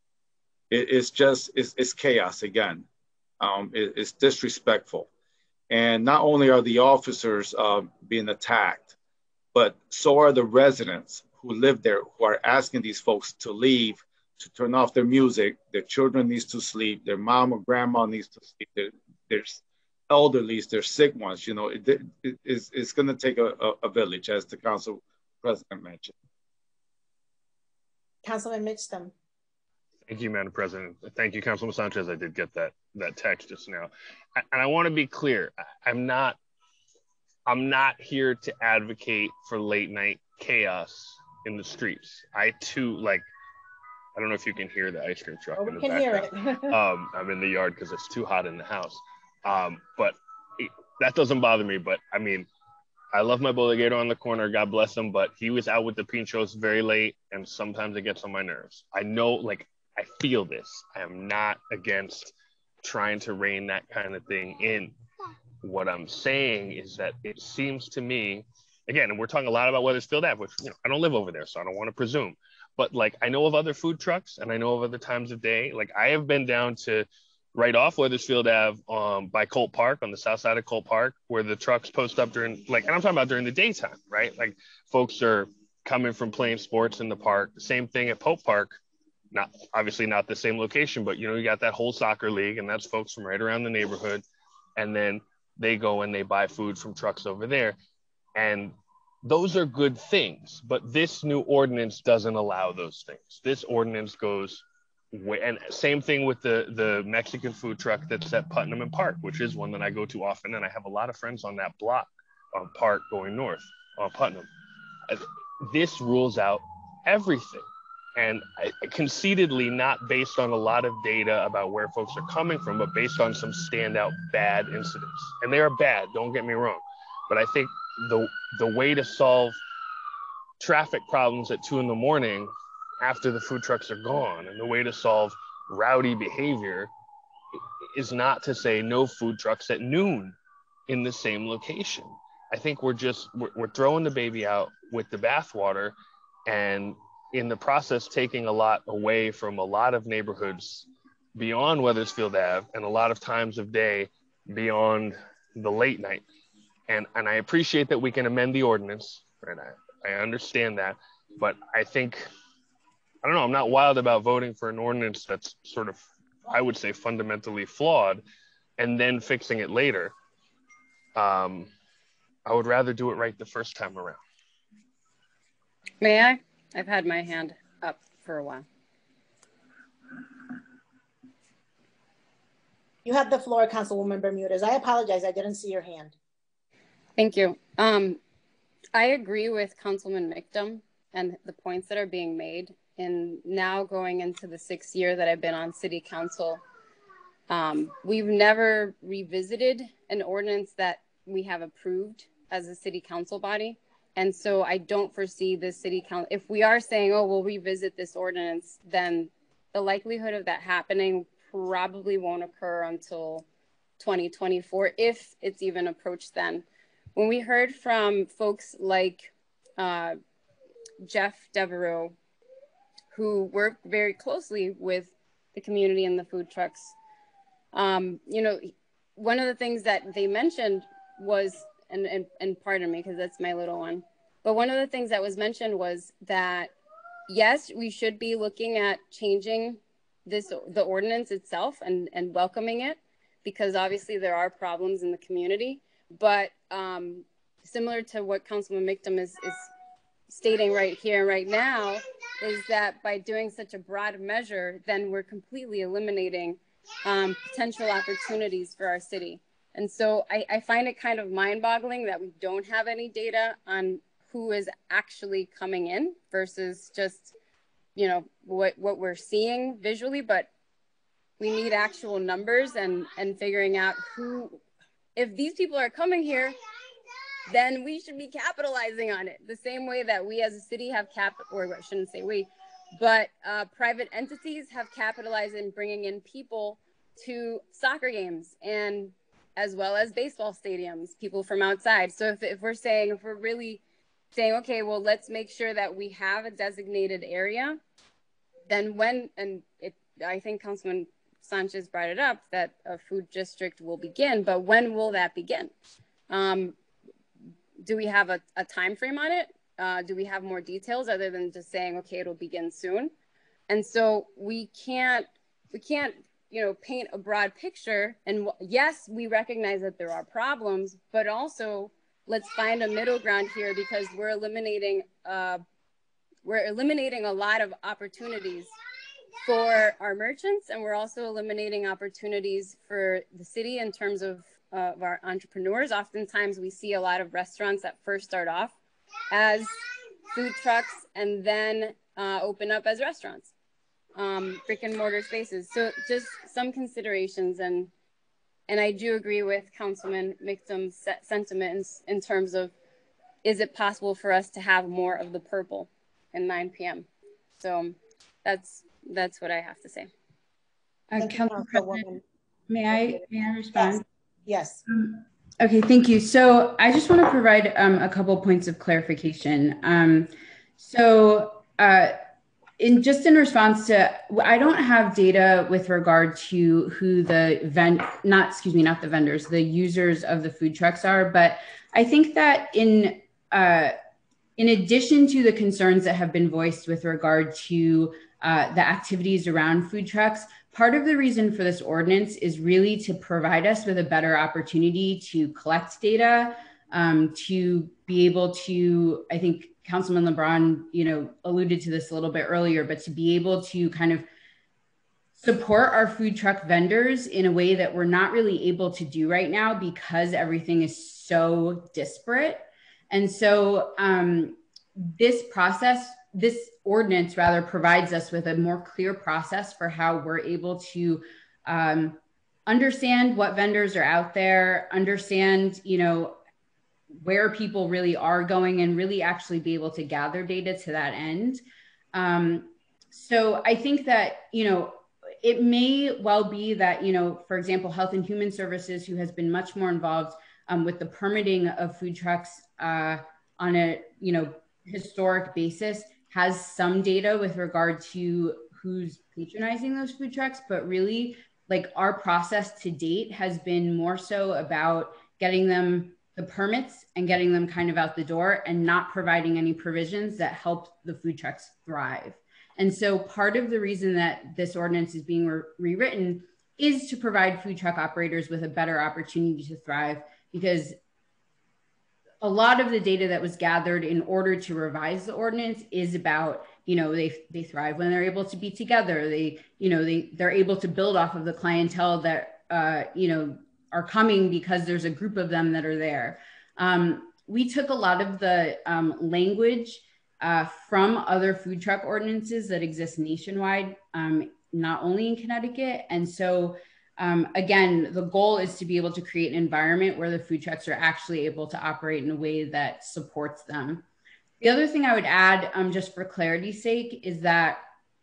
It, it's just, it's, it's chaos again. Um, it, it's disrespectful. And not only are the officers uh, being attacked, but so are the residents who live there, who are asking these folks to leave, to turn off their music. Their children needs to sleep. Their mom or grandma needs to sleep. There, there's elderlies, there's sick ones. You know, it, it, it's, it's going to take a, a, a village, as the council president mentioned. Councilman Mixtum. Thank you, Madam President. Thank you, Councilman Sanchez. I did get that that text just now, and I want to be clear. I'm not. I'm not here to advocate for late night chaos in the streets. I too like. I don't know if you can hear the ice cream truck. Oh, in we the can background. hear it. um, I'm in the yard because it's too hot in the house. Um, but it, that doesn't bother me. But I mean, I love my Bodeguero on the corner. God bless him. But he was out with the pinchos very late, and sometimes it gets on my nerves. I know, like, I feel this. I am not against trying to rein that kind of thing in. What I'm saying is that it seems to me, again, and we're talking a lot about Wethersfield Avenue, which, you know, I don't live over there, so I don't want to presume. But like, I know of other food trucks, and I know of other times of day. Like, I have been down to right off Wethersfield Avenue um, by Colt Park, on the south side of Colt Park, where the trucks post up during, like, and I'm talking about during the daytime, right? Like, folks are coming from playing sports in the park. Same thing at Pope Park. Not obviously not the same location, but you know, you got that whole soccer league, and that's folks from right around the neighborhood. And then they go and they buy food from trucks over there. And those are good things, but this new ordinance doesn't allow those things. This ordinance goes way, and same thing with the, the Mexican food truck that's at Putnam and Park, which is one that I go to often. And I have a lot of friends on that block on Park going north on Putnam. This rules out everything. And I, conceitedly, not based on a lot of data about where folks are coming from, but based on some standout bad incidents. And they are bad, don't get me wrong. But I think the the way to solve traffic problems at two in the morning after the food trucks are gone, and the way to solve rowdy behavior is not to say no food trucks at noon in the same location. I think we're just, we're, we're throwing the baby out with the bathwater, and in the process taking a lot away from a lot of neighborhoods beyond Wethersfield Avenue, and a lot of times of day beyond the late night. And and I appreciate that we can amend the ordinance, and I, I understand that, but I think, I don't know, I'm not wild about voting for an ordinance that's sort of, I would say, fundamentally flawed, and then fixing it later. Um, I would rather do it right the first time around. May I? I've had my hand up for a while. You have the floor, Councilwoman Bermudez. I apologize, I didn't see your hand. Thank you. Um, I agree with Councilman Mixtum and the points that are being made. And now going into the sixth year that I've been on City Council, Um, we've never revisited an ordinance that we have approved as a city council body. And so I don't foresee the city council, if we are saying, oh, we'll revisit this ordinance, then the likelihood of that happening probably won't occur until twenty twenty-four, if it's even approached then. When we heard from folks like uh, Jeff Devereaux, who work very closely with the community and the food trucks, um, you know, one of the things that they mentioned was, and, and, and pardon me, because that's my little one, but one of the things that was mentioned was that, yes, we should be looking at changing this, the ordinance itself and, and welcoming it, because obviously there are problems in the community. But um, similar to what Councilman Mictum is, is stating right here, right now, is that by doing such a broad measure, then we're completely eliminating um, potential opportunities for our city. And so I, I find it kind of mind-boggling that we don't have any data on who is actually coming in versus just, you know, what, what we're seeing visually, but we need actual numbers and, and figuring out who, if these people are coming here, then we should be capitalizing on it the same way that we as a city have cap, or I shouldn't say we, but uh, private entities have capitalized in bringing in people to soccer games and as well as baseball stadiums, people from outside. So if, if we're saying, if we're really saying, okay, well, let's make sure that we have a designated area, then when, and it, I think Councilman Sanchez brought it up, that a food district will begin, but when will that begin? Um, do we have a, a time frame on it? Uh, do we have more details other than just saying, okay, it'll begin soon? And so we can't, we can't, you know, paint a broad picture. And yes, we recognize that there are problems, but also let's find a middle ground here, because we're eliminating, uh, we're eliminating a lot of opportunities for our merchants, and we're also eliminating opportunities for the city in terms of, uh, of our entrepreneurs. Oftentimes we see a lot of restaurants that first start off as food trucks and then uh, open up as restaurants, um, brick and mortar spaces. So just some considerations, and and I do agree with Councilman Mictum's sentiments in terms of, is it possible for us to have more of the purple at nine p m? So that's that's what I have to say. Uh, Council President, may I may I respond? Yes. Yes. Um, okay, thank you. So I just want to provide um, a couple points of clarification. Um, so uh, in just in response to, I don't have data with regard to who the vend, not excuse me, not the vendors, the users of the food trucks are, but I think that in uh, in addition to the concerns that have been voiced with regard to uh, the activities around food trucks, part of the reason for this ordinance is really to provide us with a better opportunity to collect data, um, to be able to, I think Councilman LeBron, you know, alluded to this a little bit earlier, but to be able to kind of support our food truck vendors in a way that we're not really able to do right now because everything is so disparate. And so um, this process, this ordinance rather provides us with a more clear process for how we're able to um, understand what vendors are out there, understand, you know, where people really are going, and really actually be able to gather data to that end. Um, so I think that, you know, it may well be that, you know, for example, Health and Human Services, who has been much more involved um, with the permitting of food trucks uh, on a, you know, historic basis, has some data with regard to who's patronizing those food trucks, but really, like, our process to date has been more so about getting them the permits and getting them kind of out the door and not providing any provisions that help the food trucks thrive. And so part of the reason that this ordinance is being re rewritten is to provide food truck operators with a better opportunity to thrive, because a lot of the data that was gathered in order to revise the ordinance is about, you know, they, they thrive when they're able to be together. They, you know, they, they're able to build off of the clientele that, uh, you know, are coming because there's a group of them that are there. Um, we took a lot of the um, language uh, from other food truck ordinances that exist nationwide, um, not only in Connecticut. And so Um, again, the goal is to be able to create an environment where the food trucks are actually able to operate in a way that supports them. The other thing I would add, um, just for clarity's sake, is that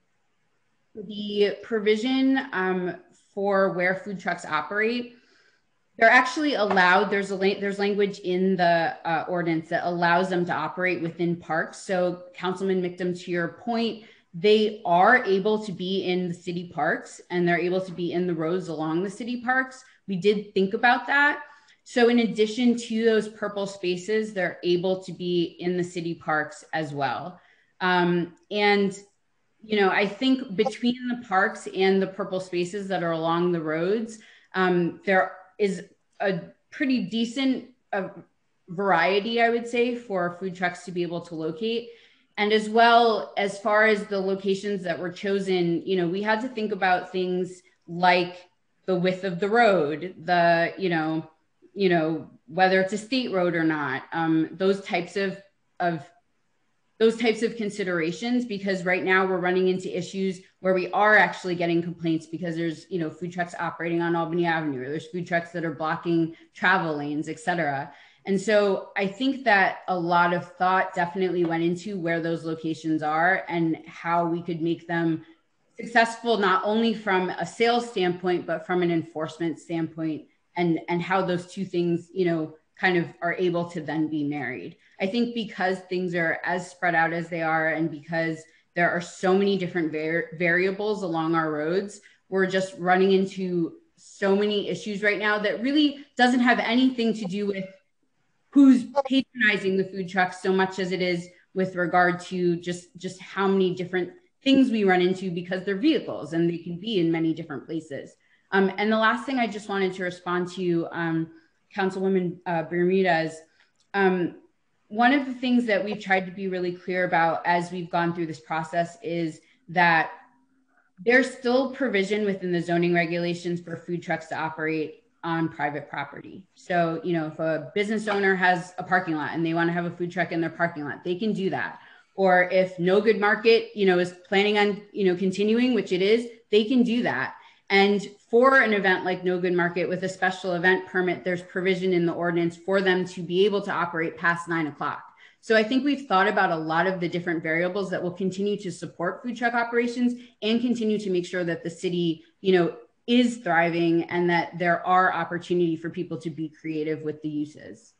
the provision um, for where food trucks operate, they're actually allowed, there's a there's language in the uh, ordinance that allows them to operate within parks. So Councilman Mictum, to your point, they are able to be in the city parks and they're able to be in the roads along the city parks. We did think about that. So in addition to those purple spaces, they're able to be in the city parks as well. Um, and, you know, I think between the parks and the purple spaces that are along the roads, um, there is a pretty decent uh, variety, I would say, for food trucks to be able to locate. And as well, as far as the locations that were chosen, you know, we had to think about things like the width of the road, the, you know, you know, whether it's a state road or not, um, those types of, of those types of considerations, because right now we're running into issues where we are actually getting complaints because there's, you know, food trucks operating on Albany Avenue, or there's food trucks that are blocking travel lanes, et cetera. And so I think that a lot of thought definitely went into where those locations are and how we could make them successful, not only from a sales standpoint, but from an enforcement standpoint, and, and how those two things, you know, kind of are able to then be married. I think because things are as spread out as they are, and because there are so many different var- variables along our roads, we're just running into so many issues right now that really doesn't have anything to do with who's patronizing the food trucks so much as it is with regard to just, just how many different things we run into because they're vehicles and they can be in many different places. Um, and the last thing I just wanted to respond to, um, Councilwoman uh, Bermudez, um, one of the things that we've tried to be really clear about as we've gone through this process is that there's still provision within the zoning regulations for food trucks to operate on private property. So, you know, if a business owner has a parking lot and they want to have a food truck in their parking lot, they can do that. Or if No Good Market, you know, is planning on, you know, continuing, which it is, they can do that. And for an event like No Good Market with a special event permit, there's provision in the ordinance for them to be able to operate past nine o'clock. So I think we've thought about a lot of the different variables that will continue to support food truck operations and continue to make sure that the city, you know, is thriving and that there are opportunity for people to be creative with the uses.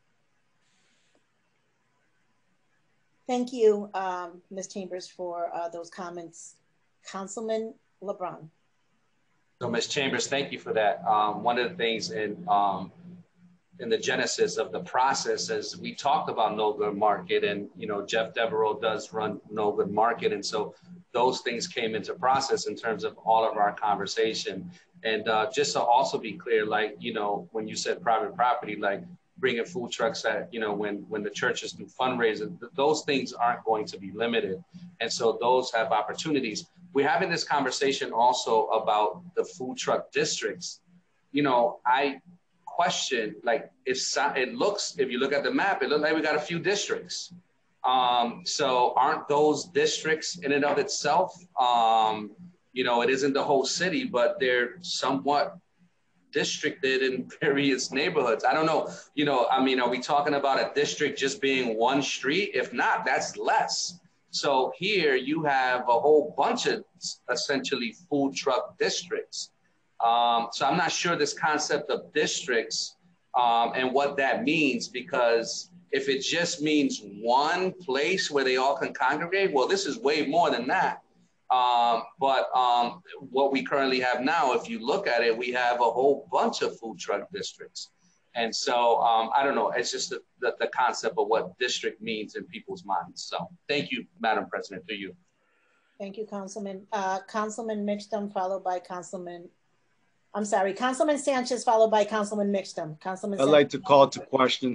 Thank you, um, Miz Chambers, for uh, those comments. Councilman LeBron. So, Miz Chambers, thank you for that. Um, one of the things in um, in the genesis of the process is we talked about No Good Market, and you know Jeff Devereaux does run No Good Market, and so those things came into process in terms of all of our conversation. And uh, just to also be clear, like you know when you said private property, like bringing food trucks at you know when when the churches do fundraising, those things aren't going to be limited, and so those have opportunities. We're having this conversation also about the food truck districts. You know, I question, like, if it looks, if you look at the map, it looks like we got a few districts. Um, so aren't those districts in and of itself, um, you know, it isn't the whole city, but they're somewhat districted in various neighborhoods. I don't know, you know, I mean, are we talking about a district just being one street? If not, that's less. So here you have a whole bunch of essentially food truck districts. Um, so I'm not sure this concept of districts um, and what that means, because if it just means one place where they all can congregate, well, this is way more than that. Um, but um, what we currently have now, if you look at it, we have a whole bunch of food truck districts. And so, um, I don't know, it's just the, the, the concept of what district means in people's minds. So thank you, Madam President, to you. Thank you, Councilman. Uh, Councilman Mixtum, followed by Councilman, I'm sorry, Councilman Sanchez, followed by Councilman Mixtum. Councilman I'd Sanchez. like to call to question.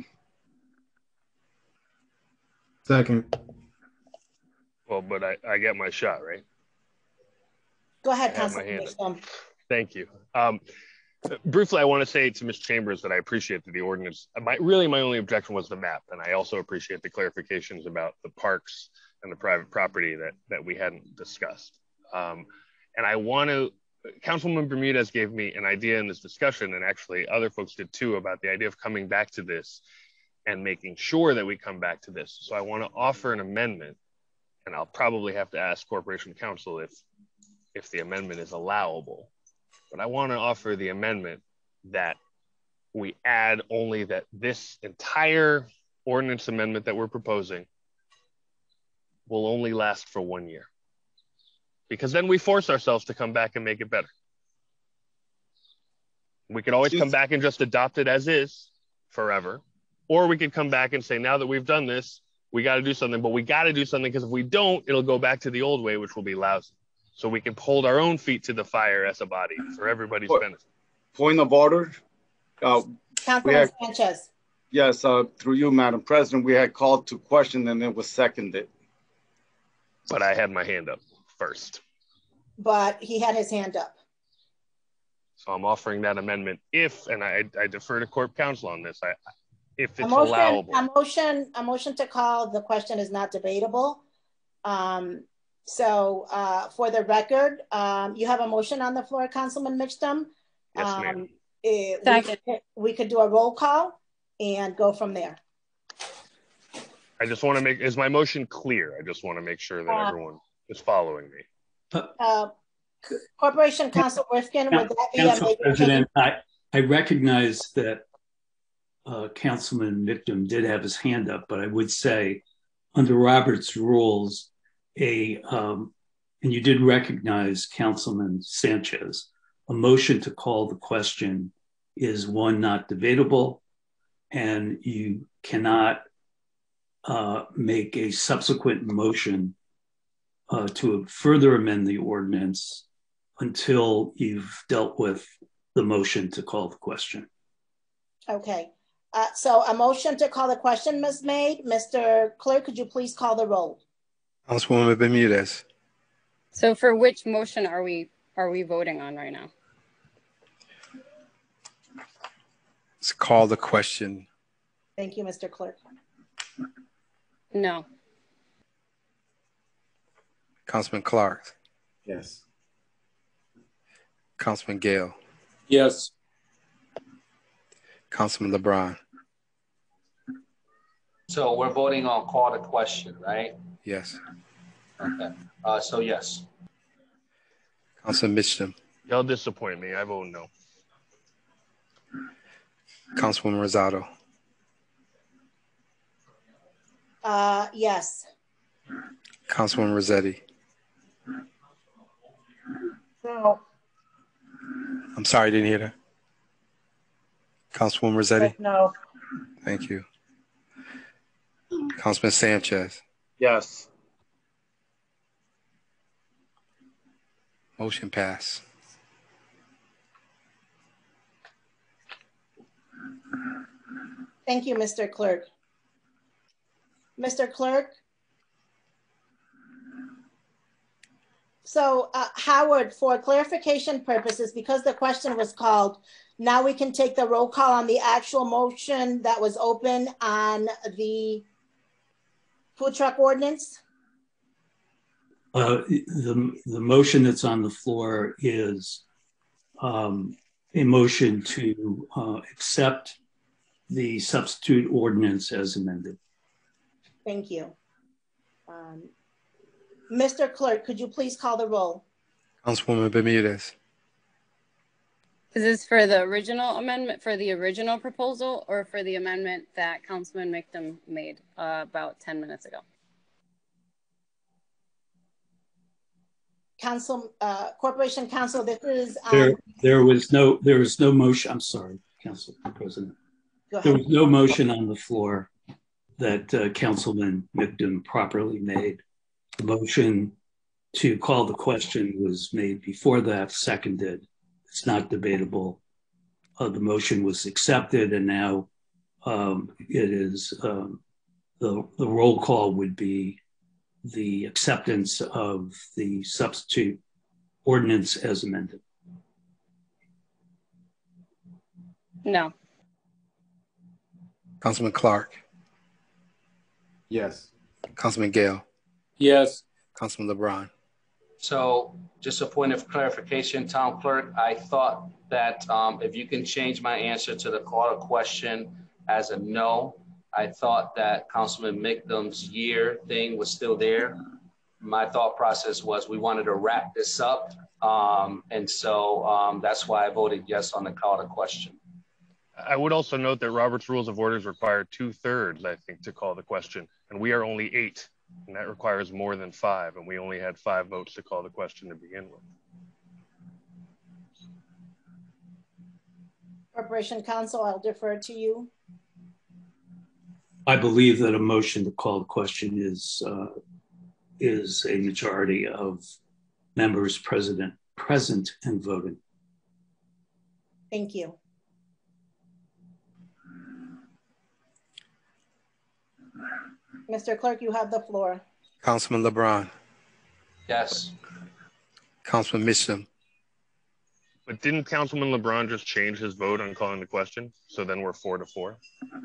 Second. Well, but I, I get my shot, right? Go ahead, I have my Councilman hand Mixtum. Thank you. Um, briefly, I want to say to Miz Chambers that I appreciate that the ordinance, my, really my only objection was the map. And I also appreciate the clarifications about the parks and the private property that, that we hadn't discussed. Um, and I want to Councilman Bermudez gave me an idea in this discussion, and actually other folks did too, about the idea of coming back to this and making sure that we come back to this. So I want to offer an amendment, and I'll probably have to ask Corporation Counsel if, if the amendment is allowable. But I want to offer the amendment that we add only that this entire ordinance amendment that we're proposing will only last for one year. Because then we force ourselves to come back and make it better. We could always come back and just adopt it as is forever. Or we could come back and say, now that we've done this, we got to do something, but we got to do something, because if we don't, it'll go back to the old way, which will be lousy. So we can hold our own feet to the fire as a body for everybody's Point, benefit. Point of order. Uh, Councilman Sanchez. Yes, uh, through you, Madam President, we had called to question and it was seconded. But I had my hand up first. But he had his hand up. So I'm offering that amendment if, and I, I defer to Corp Counsel on this, I, if it's a motion, allowable. A motion, a motion to call the question is not debatable. Um, so uh, for the record, um, you have a motion on the floor, Councilman Mitchum. Yes, um, ma'am. It, we, could, we could do a roll call and go from there. I just want to make, is my motion clear? I just want to make sure that uh, everyone is following me. Uh, Corporation Counsel Rifkin, would that be Council a President, I, I recognize that uh, Councilman Mitchum did have his hand up, but I would say under Robert's rules, a um, and you did recognize Councilman Sanchez, a motion to call the question is one not debatable, and you cannot uh, make a subsequent motion uh, to further amend the ordinance until you've dealt with the motion to call the question. Okay, uh, so a motion to call the question was made. Mister Clerk, could you please call the roll? Councilwoman Bermudez. So for which motion are we are we voting on right now? Let's call the question. Thank you, Mister Clerk. No. Councilman Clark. Yes. Councilman Gale. Yes. Councilman LeBron. So we're voting on call to question, right? Yes. Okay. Uh, so yes. Councilman Mitchum. Y'all disappoint me. I vote no. Councilwoman Rosado. Uh, yes. Councilwoman Rossetti. No. I'm sorry, I didn't hear that. Councilwoman Rossetti? No. Thank you. Councilman Sanchez. Yes. Motion pass. Thank you, Mister Clerk. Mister Clerk? So, uh, Howard, for clarification purposes, because the question was called, now we can take the roll call on the actual motion that was open on the food truck ordinance? Uh, the, the motion that's on the floor is um, a motion to uh, accept the substitute ordinance as amended. Thank you. Um, Mister Clerk, could you please call the roll? Councilwoman Bermudez. Is this for the original amendment, for the original proposal, or for the amendment that Councilman Mitchum made uh, about ten minutes ago? Council, uh, Corporation Counsel, this is um, there. There was no. There was no motion. I'm sorry, Council President. Go ahead. There was no motion on the floor that uh, Councilman Mitchum properly made. The motion to call the question was made before that, seconded. It's not debatable. Uh, the motion was accepted, and now um, it is um, the the roll call would be the acceptance of the substitute ordinance as amended. No. Councilman Clark. Yes. Councilman Gale. Yes. Councilman LeBron. So just a point of clarification, Town Clerk, I thought that um, if you can change my answer to the call to question as a no, I thought that Councilman Micdom's year thing was still there. My thought process was we wanted to wrap this up. Um, and so um, that's why I voted yes on the call to question. I would also note that Robert's Rules of Orders require two thirds, I think, to call the question, and we are only eight, and that requires more than five, and we only had five votes to call the question to begin with. Corporation Counsel, I'll defer to you. I believe that a motion to call the question is uh, is a majority of members present present and voting. Thank you. Mister Clerk, you have the floor. Councilman LeBron. Yes. Councilman Mitchum. But didn't Councilman LeBron just change his vote on calling the question? So then we're four to four.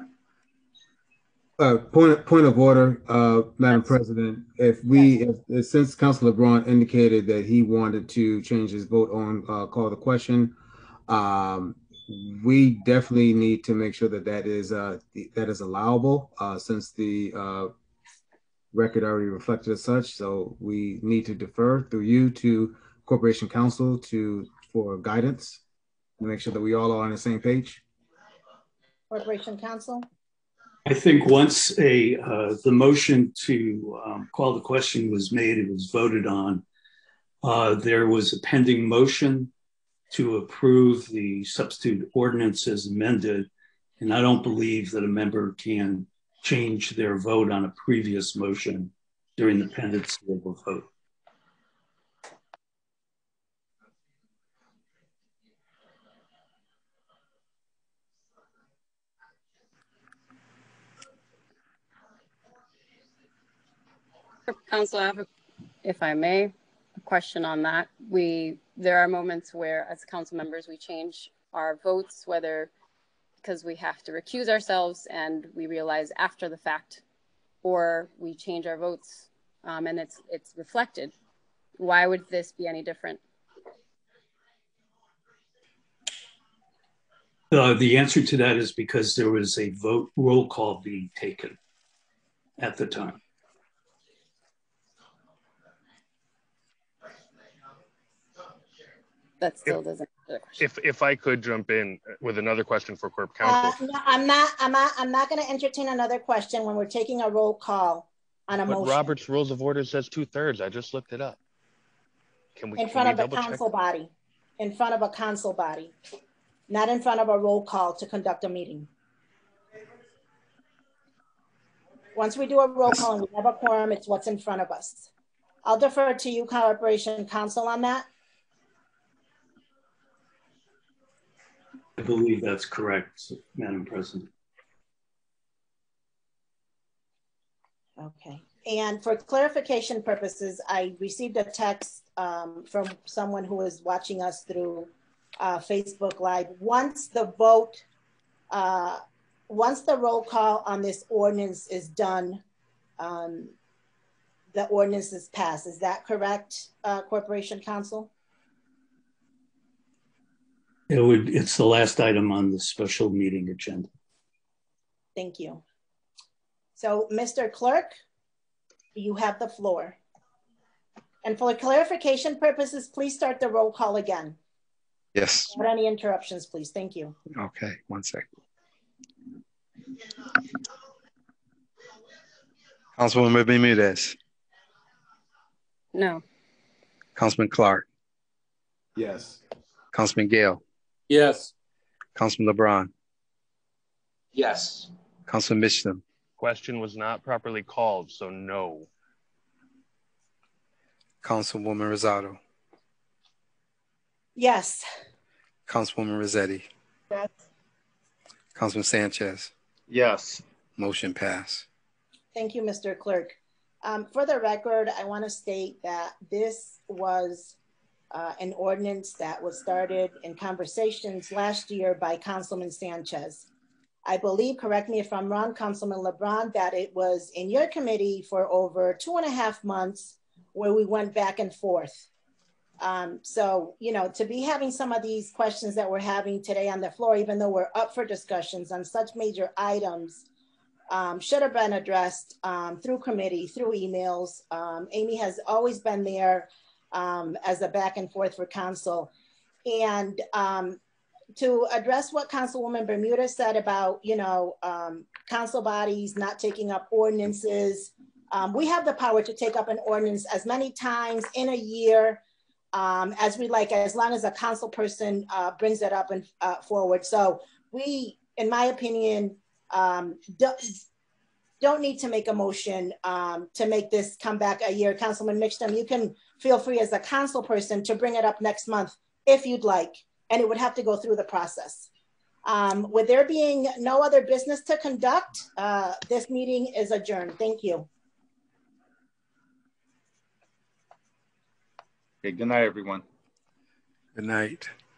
Uh, point point of order, uh, Madam President. If we, if, if, since Councilor LeBron indicated that he wanted to change his vote on uh, call the question, um, we definitely need to make sure that that is uh, that is allowable, uh, since the uh, record already reflected as such. So we need to defer through you to Corporation Counsel to for guidance to make sure that we all are on the same page. Corporation Counsel. I think once a uh, the motion to um, call the question was made, it was voted on. Uh, there was a pending motion to approve the substitute ordinance as amended, and I don't believe that a member can change their vote on a previous motion during the pendency of a vote. Council, I have, a, if I may, a question on that. We there are moments where, as council members, we change our votes, whether because we have to recuse ourselves and we realize after the fact, or we change our votes um, and it's it's reflected. Why would this be any different? Uh, the answer to that is because there was a vote roll call being taken at the time. That still doesn't answer the question. If if I could jump in with another question for Corp Counsel. Uh, no, I'm not. I'm not. I'm not going to entertain another question when we're taking a roll call on a but motion. Robert's Rules of Order says two thirds. I just looked it up. Can we in front of a council body? In front of a council body, not in front of a roll call to conduct a meeting. Once we do a roll call and we have a quorum, it's what's in front of us. I'll defer to you, Corporation Counsel, on that. I believe that's correct, Madam President. Okay. And for clarification purposes, I received a text um, from someone who is watching us through uh, Facebook Live. Once the vote, uh, once the roll call on this ordinance is done, um, the ordinance is passed. Is that correct, uh, Corporation Counsel? It would. It's the last item on the special meeting agenda. Thank you. So, Mister Clerk, you have the floor. And for clarification purposes, please start the roll call again. Yes. Without any interruptions, please. Thank you. Okay, one second. Councilwoman Bermudez. No. Councilman Clark. Yes. Councilman Gale. Yes. Councilman LeBron. Yes. Councilman Mitchum. Question was not properly called, so no. Councilwoman Rosado. Yes. Councilwoman Rossetti. Yes. Councilman Sanchez. Yes. Motion passed. Thank you, Mister Clerk. Um, for the record, I want to state that this was uh, an ordinance that was started in conversations last year by Councilman Sanchez. I believe, correct me if I'm wrong, Councilman LeBron, that it was in your committee for over two and a half months where we went back and forth. Um, so, you know, to be having some of these questions that we're having today on the floor, even though we're up for discussions on such major items, um, should have been addressed um, through committee, through emails. Um, Amy has always been there um, as a back and forth for council. And um, to address what Councilwoman Bermuda said about, you know, um, council bodies not taking up ordinances, um, we have the power to take up an ordinance as many times in a year Um, as we like, as long as a council person uh, brings it up and uh, forward. So we, in my opinion, um, don't, don't need to make a motion um, to make this come back a year. Councilman Mixtum, you can feel free as a council person to bring it up next month if you'd like, and it would have to go through the process. Um, with there being no other business to conduct, uh, this meeting is adjourned. Thank you. Okay, good night, everyone. Good night.